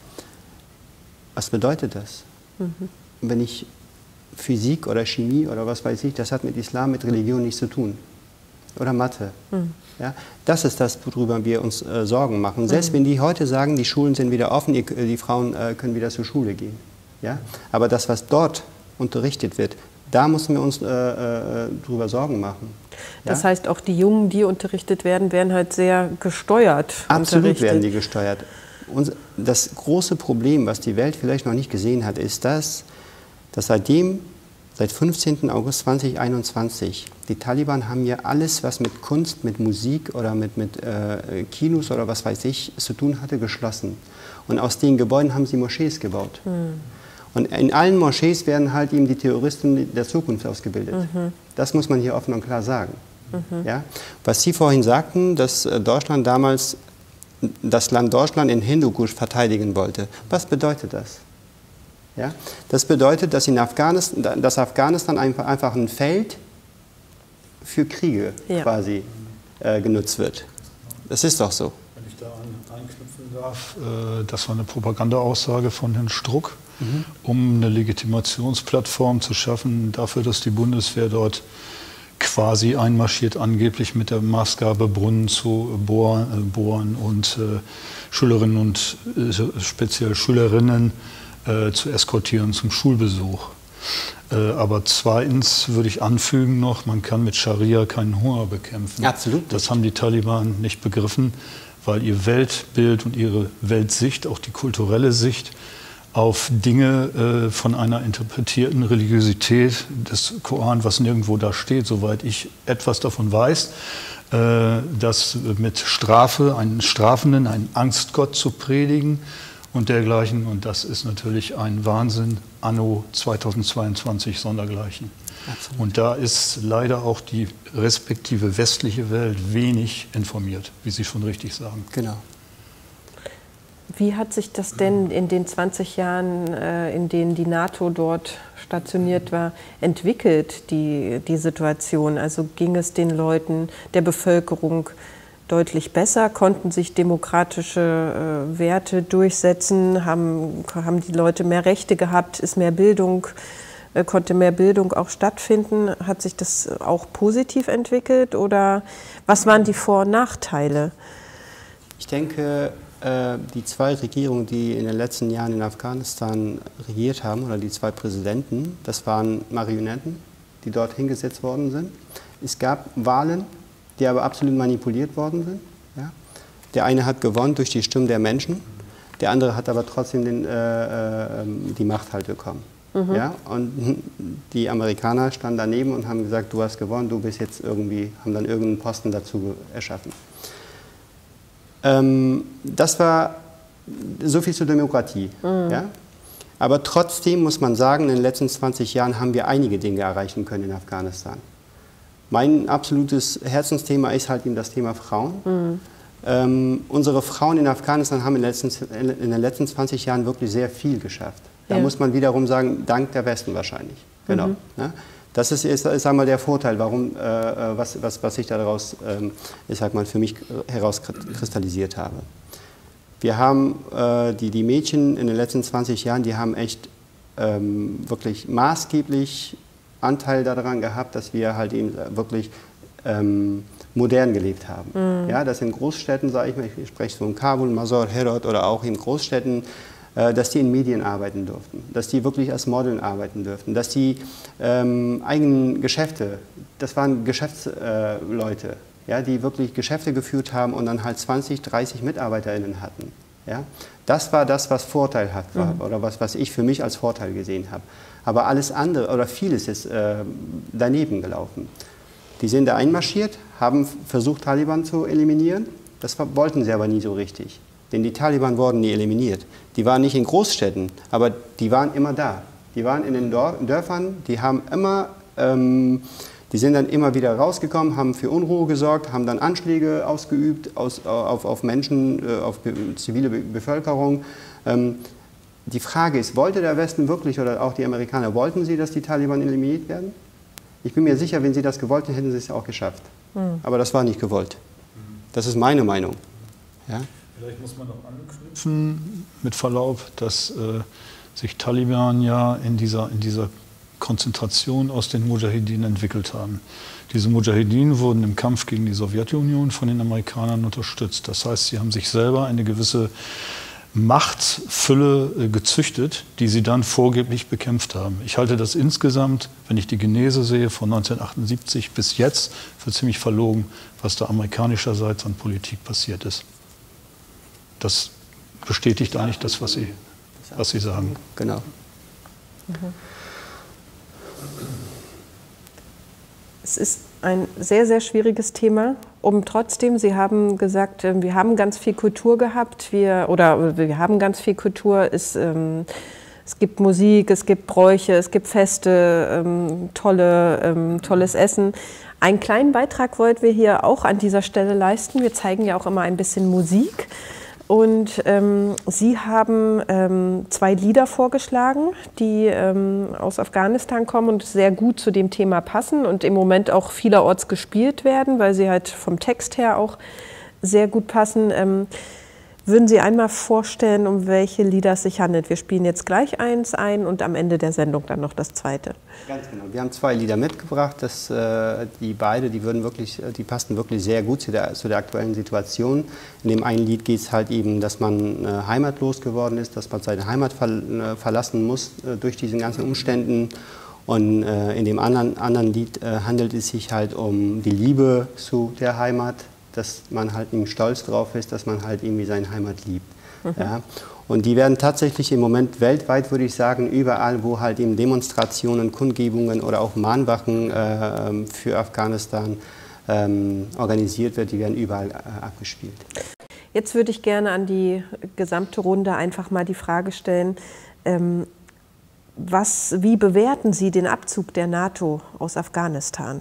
S2: Was bedeutet das? Mhm. Wenn ich Physik oder Chemie oder was weiß ich, das hat mit Islam, mit Religion nichts zu tun. Oder Mathe. Mhm. Ja, das ist das, worüber wir uns äh, Sorgen machen. Selbst mhm. wenn die heute sagen, die Schulen sind wieder offen, ihr, die Frauen äh, können wieder zur Schule gehen. Ja? Aber das, was dort unterrichtet wird, da müssen wir uns äh, äh, drüber Sorgen machen. Ja?
S1: Das heißt, auch die Jungen, die unterrichtet werden, werden halt sehr gesteuert
S2: Absolut
S1: unterrichtet.
S2: werden die gesteuert. Und das große Problem, was die Welt vielleicht noch nicht gesehen hat, ist das, dass seitdem Seit fünfzehnten August zweitausendeinundzwanzig. Die Taliban haben ja alles, was mit Kunst, mit Musik oder mit, mit äh, Kinos oder was weiß ich zu tun hatte, geschlossen. Und aus den Gebäuden haben sie Moschees gebaut. Mhm. Und in allen Moschees werden halt eben die Terroristen der Zukunft ausgebildet. Mhm. Das muss man hier offen und klar sagen. Mhm. Ja? Was Sie vorhin sagten, dass Deutschland damals das Land Deutschland in Hindukusch verteidigen wollte. Was bedeutet das? Ja? Das bedeutet, dass, in Afghanistan, dass Afghanistan einfach, einfach ein Feld für Kriege ja. quasi äh, genutzt wird. Das ist doch so.
S4: Wenn ich da an, einknüpfen darf, äh, das war eine Propagandaaussage von Herrn Struck, mhm. um eine Legitimationsplattform zu schaffen dafür, dass die Bundeswehr dort quasi einmarschiert, angeblich mit der Maßgabe, Brunnen zu bohren, äh, bohren und äh, Schülerinnen und äh, speziell Schülerinnen Äh, zu eskortieren zum Schulbesuch. Äh, aber zweitens würde ich anfügen noch, man kann mit Scharia keinen Hunger bekämpfen.
S2: Absolut.
S4: Das haben die Taliban nicht begriffen, weil ihr Weltbild und ihre Weltsicht, auch die kulturelle Sicht, auf Dinge äh, von einer interpretierten Religiosität des Koran, was nirgendwo da steht, soweit ich etwas davon weiß, äh, dass mit Strafe, einen Strafenden, einen Angstgott zu predigen und dergleichen. Und das ist natürlich ein Wahnsinn, anno zweitausendzweiundzwanzig sondergleichen. Absolut. Und da ist leider auch die respektive westliche Welt wenig informiert, wie Sie schon richtig sagen.
S2: Genau.
S1: Wie hat sich das denn in den zwanzig Jahren, äh, in denen die NATO dort stationiert war, entwickelt, die, die Situation? Also ging es den Leuten, der Bevölkerung deutlich besser? Konnten sich demokratische äh, Werte durchsetzen? Haben, haben die Leute mehr Rechte gehabt? Ist mehr Bildung, äh, konnte mehr Bildung auch stattfinden? Hat sich das auch positiv entwickelt? Oder was waren die Vor- und Nachteile?
S2: Ich denke, die zwei Regierungen, die in den letzten Jahren in Afghanistan regiert haben, oder die zwei Präsidenten, das waren Marionetten, die dort hingesetzt worden sind. Es gab Wahlen, die aber absolut manipuliert worden sind. Ja? Der eine hat gewonnen durch die Stimmen der Menschen, der andere hat aber trotzdem den, äh, die Macht halt bekommen. Mhm. Ja? Und die Amerikaner standen daneben und haben gesagt, du hast gewonnen, du bist jetzt irgendwie, haben dann irgendeinen Posten dazu erschaffen. Ähm, das war so viel zur Demokratie. Mhm. Ja? Aber trotzdem muss man sagen, in den letzten zwanzig Jahren haben wir einige Dinge erreichen können in Afghanistan. Mein absolutes Herzensthema ist halt eben das Thema Frauen. Mhm. Ähm, unsere Frauen in Afghanistan haben in den, letzten, in den letzten zwanzig Jahren wirklich sehr viel geschafft. Da ja. muss man wiederum sagen, dank der Westen wahrscheinlich. Genau. Mhm. Ja? Das ist, ist, ist einmal der Vorteil, warum, äh, was, was, was ich daraus, ähm, ich sag mal, für mich herauskristallisiert habe. Wir haben äh, die, die Mädchen in den letzten zwanzig Jahren, die haben echt ähm, wirklich maßgeblich Anteil daran gehabt, dass wir halt eben wirklich ähm, modern gelebt haben. Mhm. Ja, dass in Großstädten, sage ich mal, ich spreche von Kabul, Mazar, Herat oder auch in Großstädten, dass die in Medien arbeiten durften, dass die wirklich als Modeln arbeiten durften, dass die ähm, eigenen Geschäfte, das waren Geschäftsleute, äh, ja, die wirklich Geschäfte geführt haben und dann halt zwanzig, dreißig MitarbeiterInnen hatten. Ja. Das war das, was vorteilhaft war, mhm. oder was, was ich für mich als Vorteil gesehen habe. Aber alles andere oder vieles ist äh, daneben gelaufen. Die sind da einmarschiert, haben versucht, Taliban zu eliminieren. Das wollten sie aber nie so richtig. Denn die Taliban wurden nie eliminiert. Die waren nicht in Großstädten, aber die waren immer da. Die waren in den Dörfern, die haben immer, ähm, die sind dann immer wieder rausgekommen, haben für Unruhe gesorgt, haben dann Anschläge ausgeübt aus, auf, auf Menschen, auf zivile Bevölkerung. Ähm, die Frage ist, wollte der Westen wirklich oder auch die Amerikaner, wollten sie, dass die Taliban eliminiert werden? Ich bin mir sicher, wenn sie das gewollt hätten, hätten sie es auch geschafft. Mhm. Aber das war nicht gewollt. Das ist meine Meinung. Ja?
S4: Vielleicht muss man noch anknüpfen, mit Verlaub, dass äh, sich Taliban ja in dieser, in dieser Konzentration aus den Mujahedin entwickelt haben. Diese Mujahedin wurden im Kampf gegen die Sowjetunion von den Amerikanern unterstützt. Das heißt, sie haben sich selber eine gewisse Machtfülle äh, gezüchtet, die sie dann vorgeblich bekämpft haben. Ich halte das insgesamt, wenn ich die Genese sehe, von neunzehnhundertachtundsiebzig bis jetzt, für ziemlich verlogen, was da amerikanischerseits an Politik passiert ist. Das bestätigt eigentlich das, was Sie, was Sie sagen.
S2: Genau.
S1: Mhm. Es ist ein sehr, sehr schwieriges Thema. Um trotzdem, Sie haben gesagt, wir haben ganz viel Kultur gehabt, wir, oder wir haben ganz viel Kultur. Es, ähm, es gibt Musik, es gibt Bräuche, es gibt Feste, ähm, tolle, ähm, tolles Essen. Einen kleinen Beitrag wollten wir hier auch an dieser Stelle leisten. Wir zeigen ja auch immer ein bisschen Musik. Und ähm, Sie haben ähm, zwei Lieder vorgeschlagen, die ähm, aus Afghanistan kommen und sehr gut zu dem Thema passen und im Moment auch vielerorts gespielt werden, weil sie halt vom Text her auch sehr gut passen. Ähm, würden Sie einmal vorstellen, um welche Lieder es sich handelt? Wir spielen jetzt gleich eins ein und am Ende der Sendung dann noch das zweite.
S2: Ganz genau. Wir haben zwei Lieder mitgebracht, das, äh, die beide, die, würden wirklich, die passten wirklich sehr gut zu der, zu der aktuellen Situation. In dem einen Lied geht es halt eben, dass man äh, heimatlos geworden ist, dass man seine Heimat ver, äh, verlassen muss äh, durch diese ganzen Umständen. Und äh, in dem anderen, anderen Lied äh, handelt es sich halt um die Liebe zu der Heimat. dass man halt eben stolz drauf ist, dass man halt irgendwie seine Heimat liebt. Mhm. Ja? Und die werden tatsächlich im Moment weltweit, würde ich sagen, überall, wo halt eben Demonstrationen, Kundgebungen oder auch Mahnwachen äh, für Afghanistan ähm, organisiert wird, die werden überall äh, abgespielt.
S1: Jetzt würde ich gerne an die gesamte Runde einfach mal die Frage stellen, ähm, was, wie bewerten Sie den Abzug der NATO aus Afghanistan?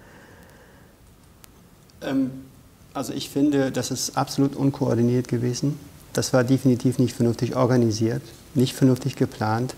S2: Ähm, also ich finde, das ist absolut unkoordiniert gewesen. Das war definitiv nicht vernünftig organisiert, nicht vernünftig geplant.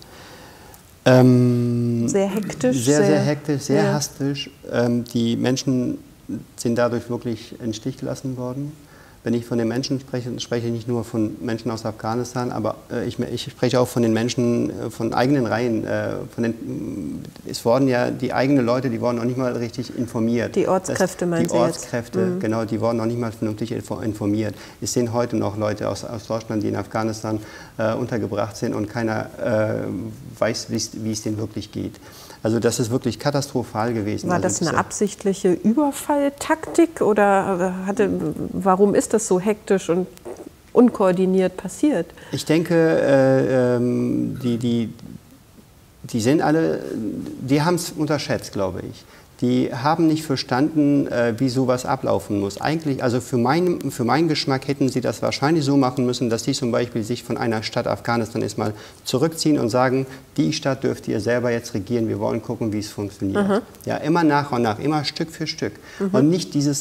S2: Ähm,
S1: sehr hektisch.
S2: Sehr, sehr, sehr hektisch, sehr
S1: ja.
S2: hastisch. Ähm, die Menschen sind dadurch wirklich im Stich gelassen worden. Wenn ich von den Menschen spreche, spreche ich nicht nur von Menschen aus Afghanistan, aber äh, ich, ich spreche auch von den Menschen äh, von eigenen Reihen. Äh, von den, es wurden ja die eigenen Leute, die wurden noch nicht mal richtig informiert.
S1: Die Ortskräfte
S2: das,
S1: meinen
S2: Die
S1: Sie
S2: Ortskräfte,
S1: jetzt? Mhm.
S2: genau, die wurden noch nicht mal vernünftig informiert. Es sind heute noch Leute aus, aus Deutschland, die in Afghanistan äh, untergebracht sind und keiner äh, weiß, wie es denen wirklich geht. Also das ist wirklich katastrophal gewesen.
S1: War das eine absichtliche Überfalltaktik oder hatte, warum ist das so hektisch und unkoordiniert passiert?
S2: Ich denke, äh, ähm, die, die, die sind alle, die haben es unterschätzt, glaube ich. Die haben nicht verstanden, äh, wie sowas ablaufen muss. Eigentlich, also für, mein, für meinen Geschmack hätten sie das wahrscheinlich so machen müssen, dass sie zum Beispiel sich von einer Stadt Afghanistan erstmal zurückziehen und sagen, die Stadt dürft ihr selber jetzt regieren, wir wollen gucken, wie es funktioniert. Mhm. Ja, immer nach und nach, immer Stück für Stück. Mhm. Und nicht dieses,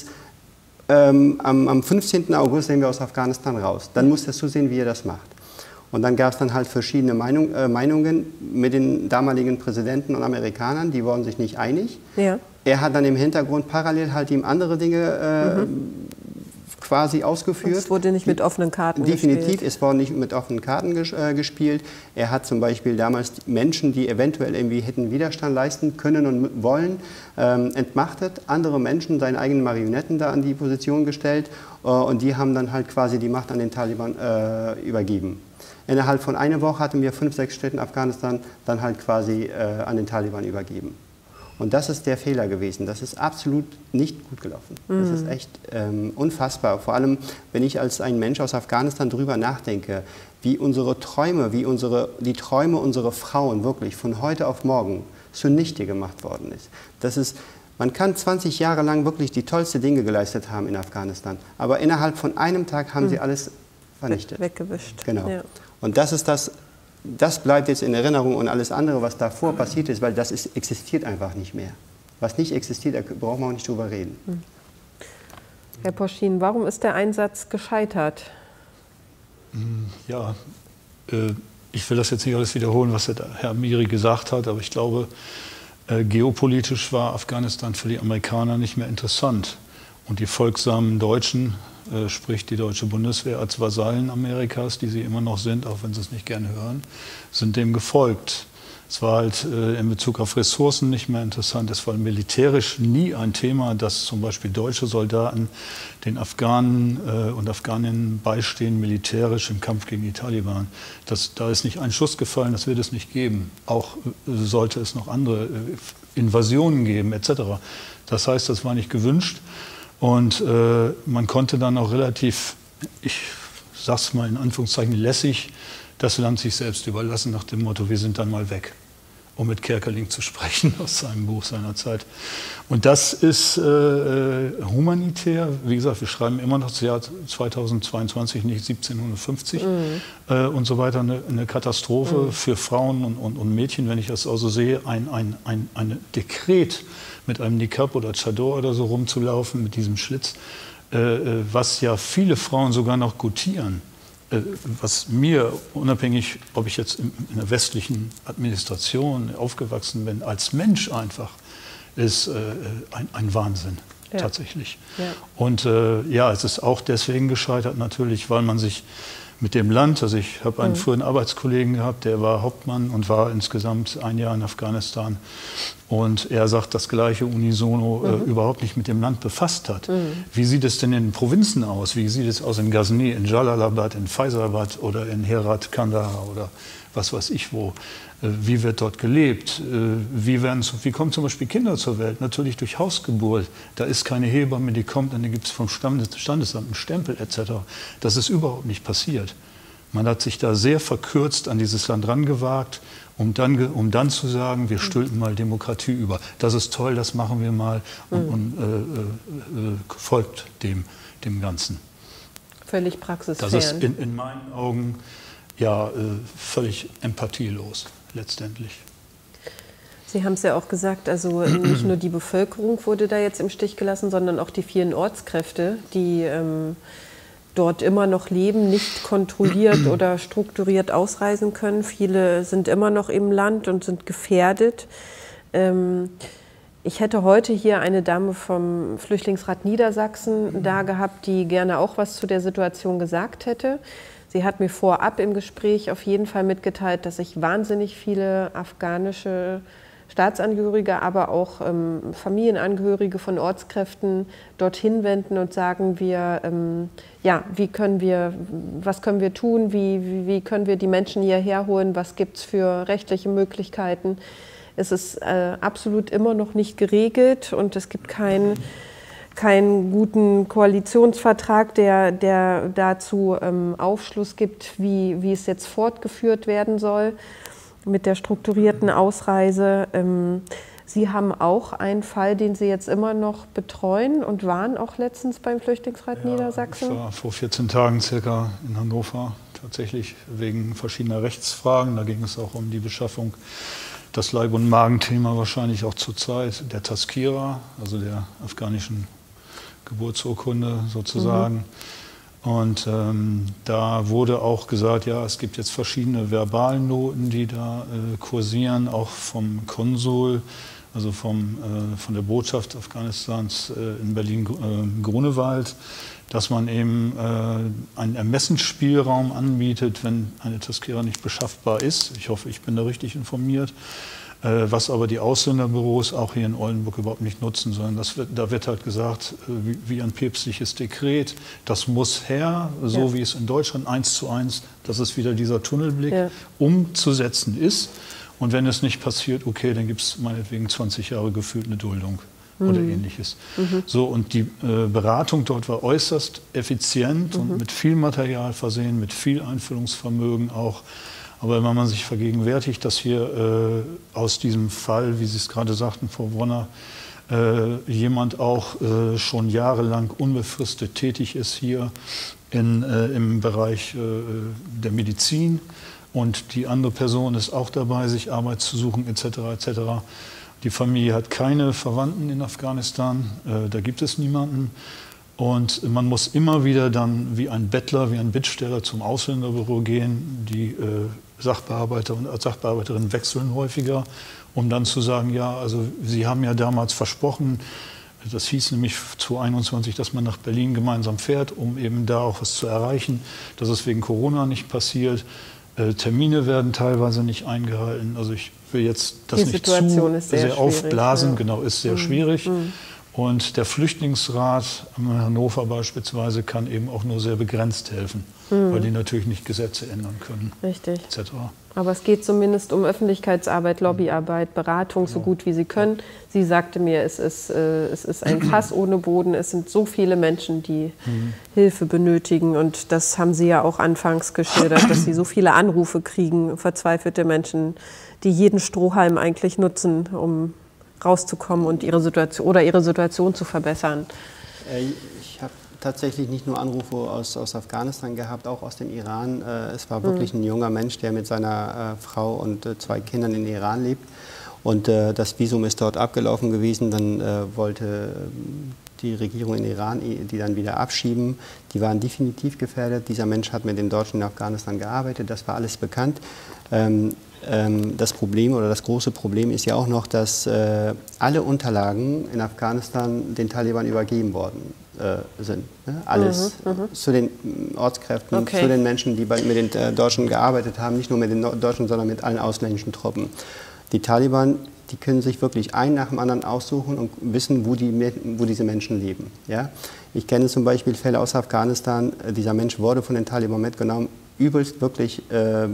S2: ähm, am, am fünfzehnten August sind wir aus Afghanistan raus. Dann muss das so sehen, wie ihr das macht. Und dann gab es dann halt verschiedene Meinung, äh, Meinungen mit den damaligen Präsidenten und Amerikanern, die waren sich nicht einig. Ja. Er hat dann im Hintergrund parallel halt ihm andere Dinge äh, mhm. quasi ausgeführt. Und
S1: es wurde nicht mit offenen Karten
S2: Definitiv,
S1: gespielt.
S2: es wurde nicht mit offenen Karten ges äh, gespielt. Er hat zum Beispiel damals Menschen, die eventuell irgendwie hätten Widerstand leisten können und wollen, ähm, entmachtet. Andere Menschen, seine eigenen Marionetten da an die Position gestellt äh, und die haben dann halt quasi die Macht an den Taliban äh, übergeben. Innerhalb von einer Woche hatten wir fünf, sechs Städte in Afghanistan dann halt quasi äh, an den Taliban übergeben. Und das ist der Fehler gewesen. Das ist absolut nicht gut gelaufen. Mhm. Das ist echt ähm, unfassbar. Vor allem, wenn ich als ein Mensch aus Afghanistan darüber nachdenke, wie unsere Träume, wie unsere, die Träume unserer Frauen wirklich von heute auf morgen zunichte gemacht worden ist. Das ist Man kann zwanzig Jahre lang wirklich die tollsten Dinge geleistet haben in Afghanistan. Aber innerhalb von einem Tag haben mhm. sie alles vernichtet.
S1: Weggewischt.
S2: Genau.
S1: Ja.
S2: Und das ist das, das bleibt jetzt in Erinnerung und alles andere, was davor passiert ist, weil das ist, existiert einfach nicht mehr. Was nicht existiert, da brauchen wir auch nicht drüber reden.
S1: Herr Poschin, warum ist der Einsatz gescheitert?
S4: Ja, äh, ich will das jetzt nicht alles wiederholen, was der Herr Miri gesagt hat, aber ich glaube, äh, geopolitisch war Afghanistan für die Amerikaner nicht mehr interessant. Und die folgsamen Deutschen, äh, sprich die deutsche Bundeswehr als Vasallen Amerikas, die sie immer noch sind, auch wenn sie es nicht gerne hören, sind dem gefolgt. Es war halt äh, in Bezug auf Ressourcen nicht mehr interessant. Es war militärisch nie ein Thema, dass zum Beispiel deutsche Soldaten den Afghanen äh, und Afghaninnen beistehen, militärisch im Kampf gegen die Taliban. Das, da ist nicht ein Schuss gefallen, das wird es nicht geben. Auch äh, sollte es noch andere äh, Invasionen geben, et cetera. Das heißt, das war nicht gewünscht. Und äh, man konnte dann auch relativ, ich sag's mal in Anführungszeichen, lässig das Land sich selbst überlassen, nach dem Motto, wir sind dann mal weg, um mit Kerkeling zu sprechen aus seinem Buch seiner Zeit. Und das ist äh, humanitär. Wie gesagt, wir schreiben immer noch das Jahr zweitausendzweiundzwanzig, nicht siebzehnhundertfünfzig mhm. äh, und so weiter. Eine, eine Katastrophe mhm. für Frauen und, und, und Mädchen, wenn ich das also sehe, ein, ein, ein, ein Dekret mit einem Niqab oder Chador oder so rumzulaufen, mit diesem Schlitz, äh, was ja viele Frauen sogar noch gutieren. Was mir, unabhängig, ob ich jetzt in der westlichen Administration aufgewachsen bin, als Mensch einfach, ist äh, ein, ein Wahnsinn, ja. tatsächlich. Ja. Und äh, ja, es ist auch deswegen gescheitert natürlich, weil man sich mit dem Land, also ich habe einen mhm. früheren Arbeitskollegen gehabt, der war Hauptmann und war insgesamt ein Jahr in Afghanistan. Und er sagt das gleiche unisono, mhm. äh, überhaupt nicht mit dem Land befasst hat. Mhm. Wie sieht es denn in den Provinzen aus? Wie sieht es aus in Ghazni, in Jalalabad, in Faizabad oder in Herat, Kandahar oder was weiß ich wo? Äh, wie wird dort gelebt? Äh, wie, werden, wie kommen zum Beispiel Kinder zur Welt? Natürlich durch Hausgeburt. Da ist keine Hebamme, die kommt, und dann gibt es vom Standes, Standesamt einen Stempel et cetera. Das ist überhaupt nicht passiert. Man hat sich da sehr verkürzt an dieses Land rangewagt, um dann, um dann zu sagen, wir stülpen mal Demokratie über. Das ist toll, das machen wir mal und, mhm. und äh, äh, folgt dem, dem Ganzen.
S1: Völlig praxisfern.
S4: Das ist in, in meinen Augen ja äh, völlig empathielos letztendlich.
S1: Sie haben es ja auch gesagt, also nicht nur die Bevölkerung wurde da jetzt im Stich gelassen, sondern auch die vielen Ortskräfte, die ähm, dort immer noch leben, nicht kontrolliert oder strukturiert ausreisen können. Viele sind immer noch im Land und sind gefährdet. Ähm, ich hätte heute hier eine Dame vom Flüchtlingsrat Niedersachsen da gehabt, die gerne auch was zu der Situation gesagt hätte. Sie hat mir vorab im Gespräch auf jeden Fall mitgeteilt, dass sich wahnsinnig viele afghanische Staatsangehörige, aber auch ähm, Familienangehörige von Ortskräften dorthin wenden und sagen, wir, ähm, ja, wie können wir, was können wir tun, wie, wie, wie können wir die Menschen hierher holen, was gibt es für rechtliche Möglichkeiten. Es ist äh, absolut immer noch nicht geregelt und es gibt keinen keinen guten Koalitionsvertrag, der, der dazu ähm, Aufschluss gibt, wie, wie es jetzt fortgeführt werden soll mit der strukturierten Ausreise. Ähm, Sie haben auch einen Fall, den Sie jetzt immer noch betreuen und waren auch letztens beim Flüchtlingsrat
S4: ja,
S1: Niedersachsen.
S4: Ich war vor vierzehn Tagen circa in Hannover, tatsächlich wegen verschiedener Rechtsfragen. Da ging es auch um die Beschaffung, das Leib- und Magenthema wahrscheinlich auch zurzeit, der Taskira, also der afghanischen Geburtsurkunde sozusagen. Mhm. Und ähm, da wurde auch gesagt, ja, es gibt jetzt verschiedene Verbalnoten, die da äh, kursieren, auch vom Konsul, also vom, äh, von der Botschaft Afghanistans äh, in Berlin-Grunewald, dass man eben äh, einen Ermessensspielraum anbietet, wenn eine Taskira nicht beschaffbar ist. Ich hoffe, ich bin da richtig informiert. Was aber die Ausländerbüros auch hier in Oldenburg überhaupt nicht nutzen, sondern das wird, da wird halt gesagt, wie, wie ein päpstliches Dekret, das muss her, so ja. wie es in Deutschland eins zu eins, das ist wieder dieser Tunnelblick, ja. umzusetzen ist. Und wenn es nicht passiert, okay, dann gibt es meinetwegen zwanzig Jahre gefühlt eine Duldung mhm. oder ähnliches. Mhm. So, und die äh, Beratung dort war äußerst effizient mhm. und mit viel Material versehen, mit viel Einfühlungsvermögen auch. Aber wenn man sich vergegenwärtigt, dass hier äh, aus diesem Fall, wie Sie es gerade sagten, Frau Bronner, äh, jemand auch äh, schon jahrelang unbefristet tätig ist hier in, äh, im Bereich äh, der Medizin und die andere Person ist auch dabei, sich Arbeit zu suchen et cetera et cetera. Die Familie hat keine Verwandten in Afghanistan, äh, da gibt es niemanden. Und man muss immer wieder dann wie ein Bettler, wie ein Bittsteller zum Ausländerbüro gehen. Die äh, Sachbearbeiter und Sachbearbeiterinnen wechseln häufiger, um dann zu sagen, ja, also Sie haben ja damals versprochen, das hieß nämlich zweitausendeinundzwanzig, dass man nach Berlin gemeinsam fährt, um eben da auch was zu erreichen. Das ist wegen Corona nicht passiert. Äh, Termine werden teilweise nicht eingehalten. Also ich will jetzt das die nicht zu
S1: ist sehr,
S4: sehr aufblasen.
S1: Ja.
S4: Genau, ist sehr mhm. schwierig. Mhm. Und der Flüchtlingsrat in Hannover beispielsweise kann eben auch nur sehr begrenzt helfen, mhm. weil die natürlich nicht Gesetze ändern können.
S1: Richtig.
S4: et cetera.
S1: Aber es geht zumindest um Öffentlichkeitsarbeit, Lobbyarbeit, Beratung, genau. so gut wie sie können. Sie sagte mir, es ist, äh, es ist ein Fass ohne Boden. Es sind so viele Menschen, die mhm. Hilfe benötigen. Und das haben Sie ja auch anfangs geschildert, dass Sie so viele Anrufe kriegen, verzweifelte Menschen, die jeden Strohhalm eigentlich nutzen, um rauszukommen und ihre Situation oder ihre Situation zu verbessern.
S2: Ich habe tatsächlich nicht nur Anrufe aus, aus Afghanistan gehabt, auch aus dem Iran. Es war wirklich mhm. ein junger Mensch, der mit seiner Frau und zwei Kindern in Iran lebt. Und das Visum ist dort abgelaufen gewesen. Dann wollte die Regierung in Iran die dann wieder abschieben. Die waren definitiv gefährdet. Dieser Mensch hat mit den Deutschen in Afghanistan gearbeitet. Das war alles bekannt. Das Problem oder das große Problem ist ja auch noch, dass äh, alle Unterlagen in Afghanistan den Taliban übergeben worden äh, sind. Ne? Alles mhm, mhm. zu den Ortskräften, okay. zu den Menschen, die bei, mit den äh, Deutschen gearbeitet haben, nicht nur mit den Deutschen, sondern mit allen ausländischen Truppen. Die Taliban die können sich wirklich einen nach dem anderen aussuchen und wissen, wo, die, wo diese Menschen leben. Ja? Ich kenne zum Beispiel Fälle aus Afghanistan, dieser Mensch wurde von den Taliban mitgenommen, übelst wirklich äh,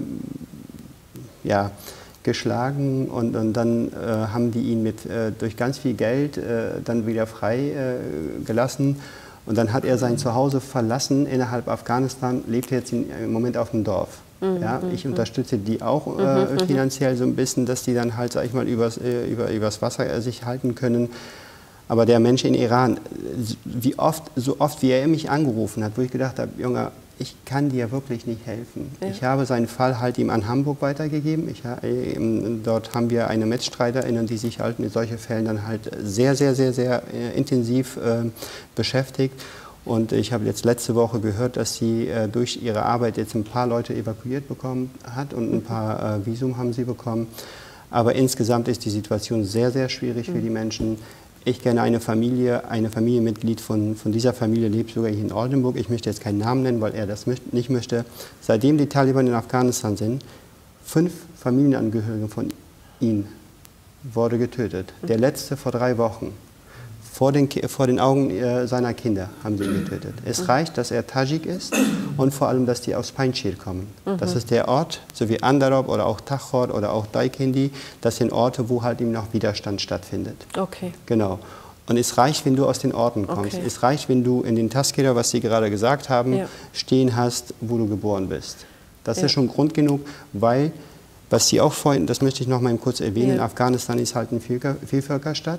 S2: ja, geschlagen und, und dann äh, haben die ihn mit, äh, durch ganz viel Geld äh, dann wieder frei äh, gelassen. Und dann hat er sein Zuhause verlassen innerhalb Afghanistan, lebt jetzt in, im Moment auf dem Dorf. Mhm, ja, ich unterstütze die auch äh, mhm, finanziell so ein bisschen, dass die dann halt, sag ich mal, übers, äh, über, übers Wasser äh, sich halten können. Aber der Mensch in Iran, wie oft, so oft wie er mich angerufen hat, wo ich gedacht habe, Junge, ich kann dir wirklich nicht helfen. Ja. Ich habe seinen Fall halt ihm an Hamburg weitergegeben. Ich, äh, dort haben wir eine MatchstreiterInnen, die sich halt mit solchen Fällen dann halt sehr, sehr, sehr, sehr äh, intensiv äh, beschäftigt. Und ich habe jetzt letzte Woche gehört, dass sie äh, durch ihre Arbeit jetzt ein paar Leute evakuiert bekommen hat und ein paar äh, Visum haben sie bekommen. Aber insgesamt ist die Situation sehr, sehr schwierig mhm. für die Menschen. Ich kenne eine Familie, ein Familienmitglied von, von dieser Familie lebt sogar hier in Oldenburg. Ich möchte jetzt keinen Namen nennen, weil er das nicht möchte. Seitdem die Taliban in Afghanistan sind, fünf Familienangehörige von ihm wurden getötet. Der letzte vor drei Wochen. Vor den, vor den Augen äh, seiner Kinder haben sie ihn getötet. Es reicht, dass er Tajik ist und vor allem, dass die aus Panjshir kommen. Mhm. Das ist der Ort, so wie Andarob oder auch Tachor oder auch Daikindi, das sind Orte, wo halt eben noch Widerstand stattfindet. Okay. Genau. Und es reicht, wenn du aus den Orten kommst. Okay. Es reicht, wenn du in den Taskira, was Sie gerade gesagt haben, ja. stehen hast, wo du geboren bist. Das ja. ist schon Grund genug, weil, was Sie auch vorhin, das möchte ich noch mal kurz erwähnen, ja. Afghanistan ist halt eine Vielvölkerstadt.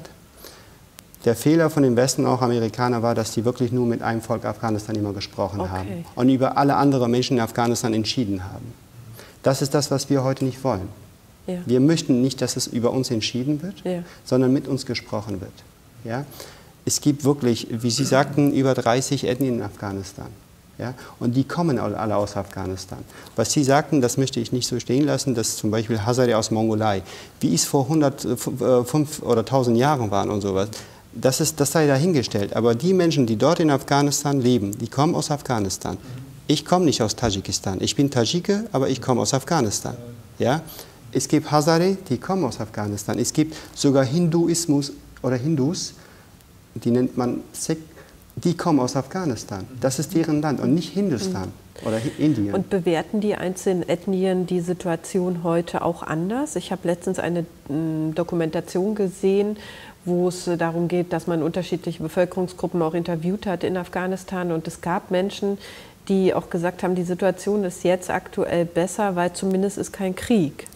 S2: Der Fehler von den Westen, auch Amerikaner, war, dass die wirklich nur mit einem Volk Afghanistan immer gesprochen okay. haben und über alle anderen Menschen in Afghanistan entschieden haben. Das ist das, was wir heute nicht wollen. Ja. Wir möchten nicht, dass es über uns entschieden wird, ja. sondern mit uns gesprochen wird. Ja? Es gibt wirklich, wie Sie sagten, über dreißig Ethnien in Afghanistan. Ja? Und die kommen alle aus Afghanistan. Was Sie sagten, das möchte ich nicht so stehen lassen, dass zum Beispiel Hazare aus Mongolei, wie es vor hundertfünf oder tausend Jahren waren und sowas, Das, ist, das sei dahingestellt. Aber die Menschen, die dort in Afghanistan leben, die kommen aus Afghanistan. Ich komme nicht aus Tadschikistan. Ich bin Tadschike, aber ich komme aus Afghanistan. Ja? Es gibt Hazare, die kommen aus Afghanistan. Es gibt sogar Hinduismus oder Hindus, die nennt man Sikh, die kommen aus Afghanistan. Das ist deren Land und nicht Hindustan mhm. oder Indien.
S1: Und bewerten die einzelnen Ethnien die Situation heute auch anders? Ich habe letztens eine m, Dokumentation gesehen, wo es darum geht, dass man unterschiedliche Bevölkerungsgruppen auch interviewt hat in Afghanistan. Und es gab Menschen, die auch gesagt haben, die Situation ist jetzt aktuell besser, weil zumindest ist kein Krieg.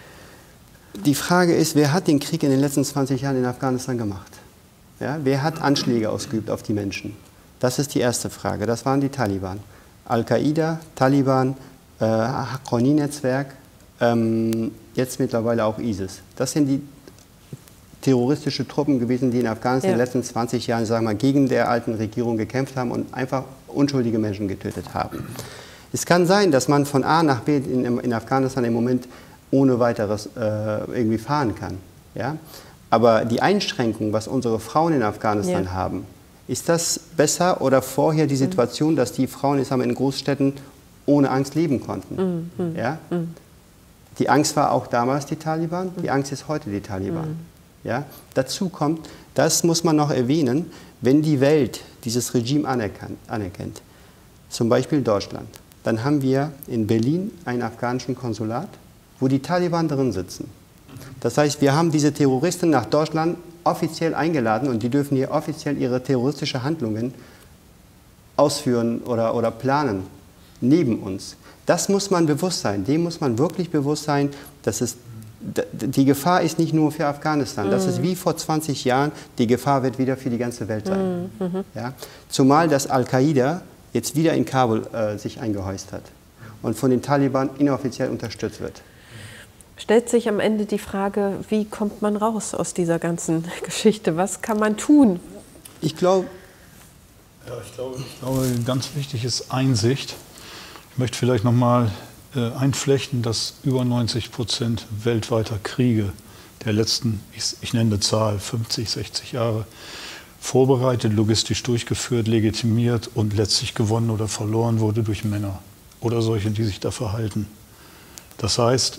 S2: Die Frage ist, wer hat den Krieg in den letzten zwanzig Jahren in Afghanistan gemacht? Ja, wer hat Anschläge ausgeübt auf die Menschen? Das ist die erste Frage. Das waren die Taliban. Al-Qaida, Taliban, äh, Haqqani-Netzwerk, ähm, jetzt mittlerweile auch ISIS. Das sind die terroristische Truppen gewesen, die in Afghanistan ja. in den letzten zwanzig Jahren, sagen wir mal, gegen der alten Regierung gekämpft haben und einfach unschuldige Menschen getötet haben. Es kann sein, dass man von A nach B in, in Afghanistan im Moment ohne weiteres äh, irgendwie fahren kann. Ja? Aber die Einschränkung, was unsere Frauen in Afghanistan ja. haben, ist das besser oder vorher die Situation, dass die Frauen ich sag mal, in Großstädten ohne Angst leben konnten? Mhm. Ja? Mhm. Die Angst war auch damals die Taliban, die Angst ist heute die Taliban. Mhm. Ja? Dazu kommt, das muss man noch erwähnen, wenn die Welt dieses Regime anerkannt, anerkennt, zum Beispiel Deutschland, dann haben wir in Berlin einen afghanischen Konsulat, wo die Taliban drin sitzen. Das heißt, wir haben diese Terroristen nach Deutschland offiziell eingeladen und die dürfen hier offiziell ihre terroristischen Handlungen ausführen oder, oder planen, neben uns. Das muss man bewusst sein, dem muss man wirklich bewusst sein, dass es die Gefahr ist nicht nur für Afghanistan, das ist wie vor zwanzig Jahren, die Gefahr wird wieder für die ganze Welt sein. Mhm. Ja? Zumal das Al-Qaida jetzt wieder in Kabul äh, sich eingehäust hat und von den Taliban inoffiziell unterstützt wird.
S1: Stellt sich am Ende die Frage, wie kommt man raus aus dieser ganzen Geschichte? Was kann man tun?
S2: Ich glaube,
S4: ja, ich glaube, ich glaube, ganz wichtig ist Einsicht. Ich möchte vielleicht noch mal einflechten, dass über neunzig Prozent weltweiter Kriege der letzten, ich, ich nenne eine Zahl, fünfzig, sechzig Jahre, vorbereitet, logistisch durchgeführt, legitimiert und letztlich gewonnen oder verloren wurde durch Männer oder solche, die sich da verhalten. Das heißt,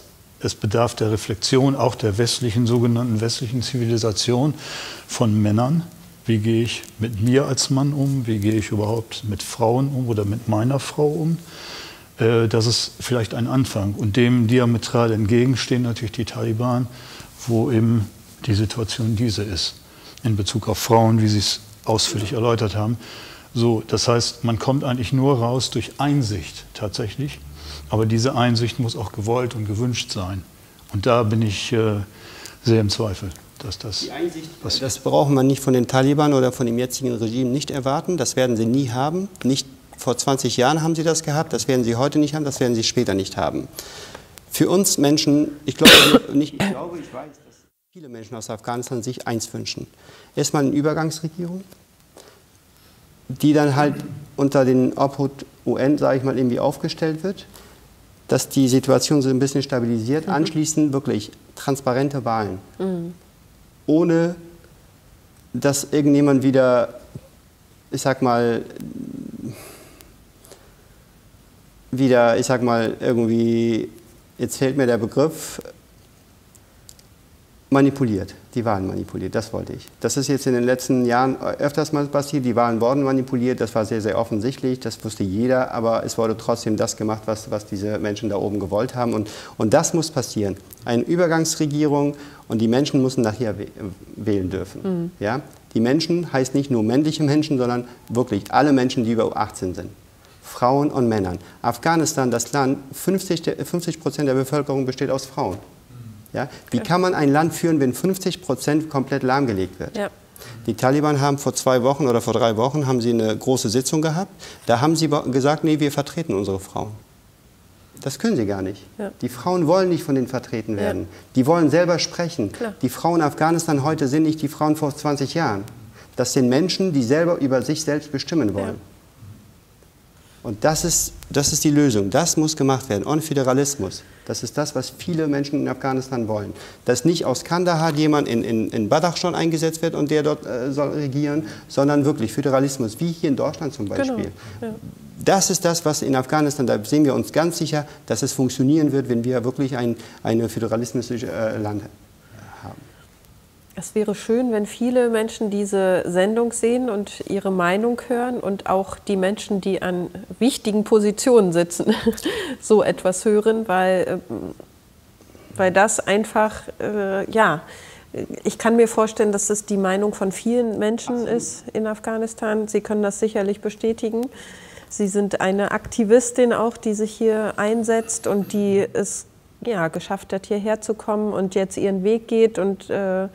S4: es bedarf der Reflexion auch der westlichen, sogenannten westlichen Zivilisation von Männern. Wie gehe ich mit mir als Mann um? Wie gehe ich überhaupt mit Frauen um oder mit meiner Frau um? Das ist vielleicht ein Anfang. Und dem diametral entgegenstehen natürlich die Taliban, wo eben die Situation diese ist, in Bezug auf Frauen, wie Sie es ausführlich erläutert haben. So, das heißt, man kommt eigentlich nur raus durch Einsicht tatsächlich, aber diese Einsicht muss auch gewollt und gewünscht sein. Und da bin ich äh, sehr im Zweifel, dass das
S2: die Einsicht
S4: passiert.
S2: Das braucht man nicht von den Taliban oder von dem jetzigen Regime nicht erwarten, das werden sie nie haben, nicht vor zwanzig Jahren haben sie das gehabt, das werden sie heute nicht haben, das werden sie später nicht haben. Für uns Menschen, ich glaube, nicht, ich glaube, ich weiß, dass viele Menschen aus Afghanistan sich eins wünschen. Erstmal eine Übergangsregierung, die dann halt unter den Obhut U N, sage ich mal, irgendwie aufgestellt wird, dass die Situation so ein bisschen stabilisiert. Mhm. Anschließend wirklich transparente Wahlen, mhm. ohne dass irgendjemand wieder, ich sag mal, wieder, ich sag mal, irgendwie, jetzt fehlt mir der Begriff, manipuliert, die Wahlen manipuliert, das wollte ich. Das ist jetzt in den letzten Jahren öfters mal passiert, die Wahlen wurden manipuliert, das war sehr, sehr offensichtlich, das wusste jeder, aber es wurde trotzdem das gemacht, was, was diese Menschen da oben gewollt haben und, und das muss passieren. Eine Übergangsregierung und die Menschen müssen nachher wählen dürfen. Mhm. Ja? Die Menschen heißt nicht nur männliche Menschen, sondern wirklich alle Menschen, die über achtzehn sind. Frauen und Männern. Afghanistan, das Land, fünfzig Prozent der Bevölkerung besteht aus Frauen. Ja? Wie kann man ein Land führen, wenn fünfzig Prozent komplett lahmgelegt wird? Ja. Die Taliban haben vor zwei Wochen oder vor drei Wochen haben sie eine große Sitzung gehabt. Da haben sie gesagt, nee, wir vertreten unsere Frauen. Das können sie gar nicht. Ja. Die Frauen wollen nicht von denen vertreten werden. Ja. Die wollen selber sprechen. Klar. Die Frauen in Afghanistan heute sind nicht die Frauen vor zwanzig Jahren. Das sind Menschen, die selber über sich selbst bestimmen wollen. Ja. Und das ist, das ist die Lösung. Das muss gemacht werden. Und Föderalismus. Das ist das, was viele Menschen in Afghanistan wollen. Dass nicht aus Kandahar jemand in, in, in Badachshan eingesetzt wird und der dort äh, soll regieren, sondern wirklich Föderalismus, wie hier in Deutschland zum Beispiel. Genau. Ja. Das ist das, was in Afghanistan, da sind wir uns ganz sicher, dass es funktionieren wird, wenn wir wirklich ein, ein föderalistisches äh, Land haben.
S1: Es wäre schön, wenn viele Menschen diese Sendung sehen und ihre Meinung hören und auch die Menschen, die an wichtigen Positionen sitzen, so etwas hören, weil, weil das einfach, äh, ja, ich kann mir vorstellen, dass das die Meinung von vielen Menschen Absolut. Ist in Afghanistan. Sie können das sicherlich bestätigen. Sie sind eine Aktivistin auch, die sich hier einsetzt und die es ja, geschafft hat, hierher zu kommen und jetzt ihren Weg geht und äh,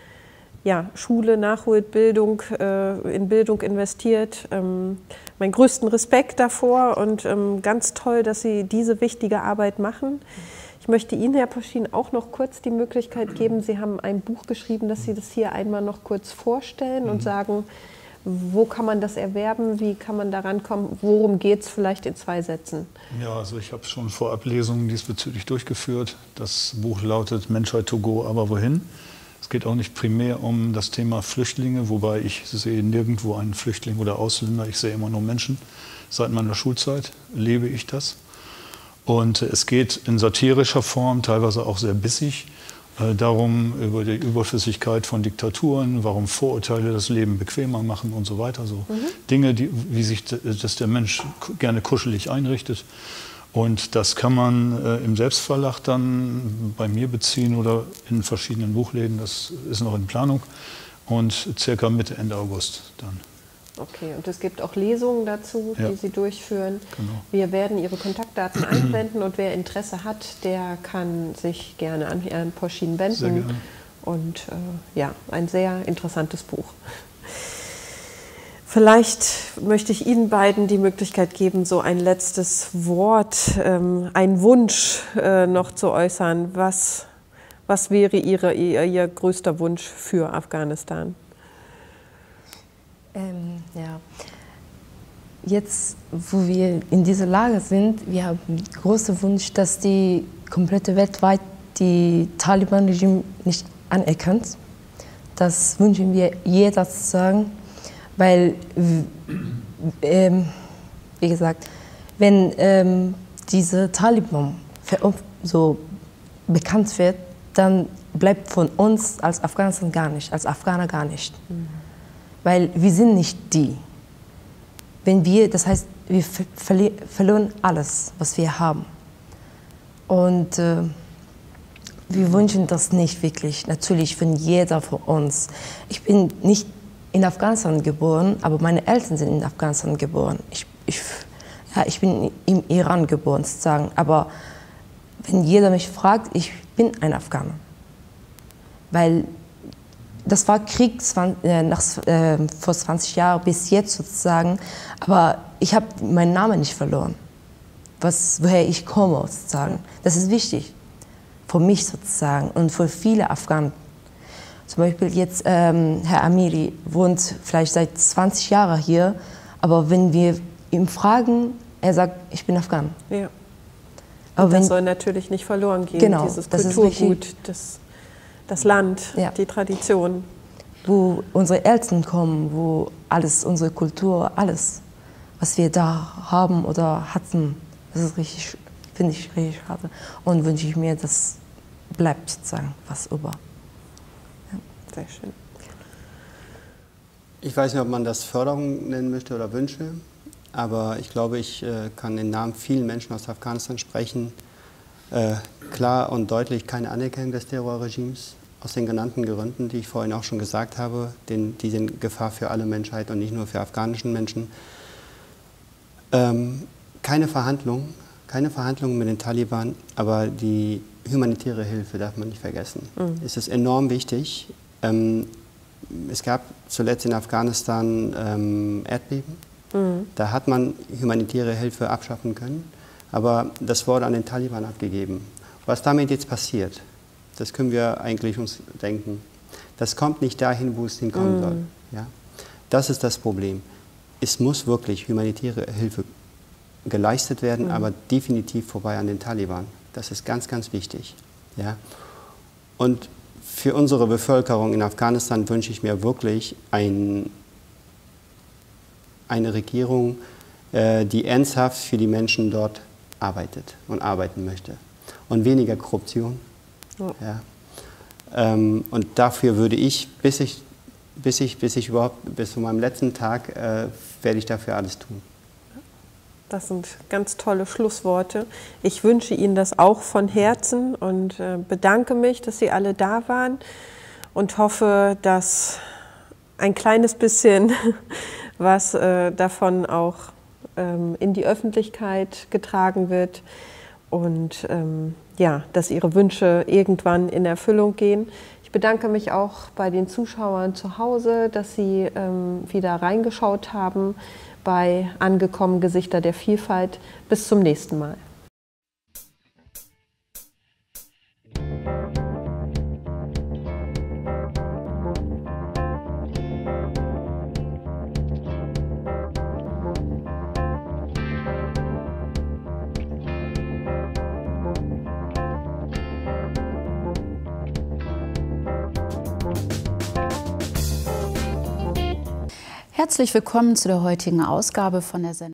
S1: ja, Schule nachholt, Bildung, äh, in Bildung investiert. Ähm, meinen größten Respekt davor und ähm, ganz toll, dass Sie diese wichtige Arbeit machen. Ich möchte Ihnen, Herr Poschin, auch noch kurz die Möglichkeit geben. Sie haben ein Buch geschrieben, dass Sie das hier einmal noch kurz vorstellen mhm. und sagen, wo kann man das erwerben, wie kann man da rankommen, worum geht es vielleicht in zwei Sätzen?
S4: Ja, also ich habe schon Vorablesungen diesbezüglich durchgeführt. Das Buch lautet Menschheit to go, aber wohin? Es geht auch nicht primär um das Thema Flüchtlinge, wobei ich sehe nirgendwo einen Flüchtling oder Ausländer, ich sehe immer nur Menschen. Seit meiner Schulzeit lebe ich das. Und es geht in satirischer Form, teilweise auch sehr bissig, äh, darum, über die Überflüssigkeit von Diktaturen, warum Vorurteile das Leben bequemer machen und so weiter. So mhm. Dinge, die, wie sich das der Mensch gerne kuschelig einrichtet. Und das kann man äh, im Selbstverlag dann bei mir beziehen oder in verschiedenen Buchläden. Das ist noch in Planung. Und circa Mitte, Ende August dann.
S1: Okay, und es gibt auch Lesungen dazu, ja. die Sie durchführen.
S4: Genau.
S1: Wir werden Ihre Kontaktdaten einblenden und wer Interesse hat, der kann sich gerne an Herrn Poschin wenden.
S4: Sehr gerne.
S1: Und äh, ja, ein sehr interessantes Buch. Vielleicht möchte ich Ihnen beiden die Möglichkeit geben, so ein letztes Wort, ähm, einen Wunsch äh, noch zu äußern. Was, was wäre Ihre, Ihr, Ihr größter Wunsch für Afghanistan?
S3: Ähm, ja. Jetzt, wo wir in dieser Lage sind, wir haben den großen Wunsch, dass die komplette weltweit die Taliban-Regime nicht anerkennt. Das wünschen wir jeder zu sagen. Weil, ähm, wie gesagt, wenn ähm, diese Taliban so bekannt wird, dann bleibt von uns als Afghanistan gar nicht, als Afghaner gar nicht. Mhm. Weil wir sind nicht die. Wenn wir, das heißt, wir ver verlieren alles, was wir haben. Und äh, wir wünschen das nicht wirklich, natürlich von jeder von uns. Ich bin nicht in Afghanistan geboren, aber meine Eltern sind in Afghanistan geboren. Ich, ich, ja, ich bin im Iran geboren, sozusagen. Aber wenn jeder mich fragt, ich bin ein Afghaner. Weil das war Krieg äh, nach, äh, vor zwanzig Jahren bis jetzt sozusagen. Aber ich habe meinen Namen nicht verloren, was, woher ich komme sozusagen. Das ist wichtig. Für mich sozusagen und für viele Afghanen. Zum Beispiel jetzt ähm, Herr Amiri wohnt vielleicht seit zwanzig Jahren hier, aber wenn wir ihn fragen, er sagt, ich bin Afghan.
S1: Ja.
S3: Aber
S1: das
S3: wenn,
S1: soll natürlich nicht verloren gehen,
S3: genau,
S1: dieses
S3: das
S1: Kulturgut, das, das Land,
S3: ja.
S1: die Tradition.
S3: Wo unsere Eltern kommen, wo alles, unsere Kultur, alles, was wir da haben oder hatten, das ist richtig, finde ich richtig schade. Und wünsche ich mir, das bleibt sozusagen was über. Ja.
S1: Sehr schön.
S2: Ich weiß nicht, ob man das Förderung nennen möchte oder Wünsche, aber ich glaube, ich äh, kann im Namen vielen Menschen aus Afghanistan sprechen. Äh, klar und deutlich keine Anerkennung des Terrorregimes, aus den genannten Gründen, die ich vorhin auch schon gesagt habe, denn die sind Gefahr für alle Menschheit und nicht nur für afghanischen Menschen. Ähm, keine Verhandlungen. Keine Verhandlungen mit den Taliban, aber die humanitäre Hilfe darf man nicht vergessen. Mhm. Es ist enorm wichtig. Ähm, es gab zuletzt in Afghanistan ähm, Erdbeben. Mhm. Da hat man humanitäre Hilfe abschaffen können, aber das wurde an den Taliban abgegeben. Was damit jetzt passiert, das können wir eigentlich uns denken. Das kommt nicht dahin, wo es hinkommen mhm. soll. Ja? Das ist das Problem. Es muss wirklich humanitäre Hilfe geleistet werden, mhm. aber definitiv vorbei an den Taliban. Das ist ganz, ganz wichtig. Ja? Und für unsere Bevölkerung in Afghanistan wünsche ich mir wirklich ein, eine Regierung, äh, die ernsthaft für die Menschen dort arbeitet und arbeiten möchte. Und weniger Korruption. Oh. Ja? Ähm, und dafür würde ich, bis ich, bis ich, bis ich überhaupt, bis zu meinem letzten Tag, äh, werde ich dafür alles tun.
S1: Das sind ganz tolle Schlussworte. Ich wünsche Ihnen das auch von Herzen und äh, bedanke mich, dass Sie alle da waren und hoffe, dass ein kleines bisschen was äh, davon auch ähm, in die Öffentlichkeit getragen wird und ähm, ja, dass Ihre Wünsche irgendwann in Erfüllung gehen. Ich bedanke mich auch bei den Zuschauern zu Hause, dass Sie ähm, wieder reingeschaut haben bei Angekommen Gesichter der Vielfalt. Bis zum nächsten Mal.
S5: Herzlich willkommen zu der heutigen Ausgabe von der Sendung.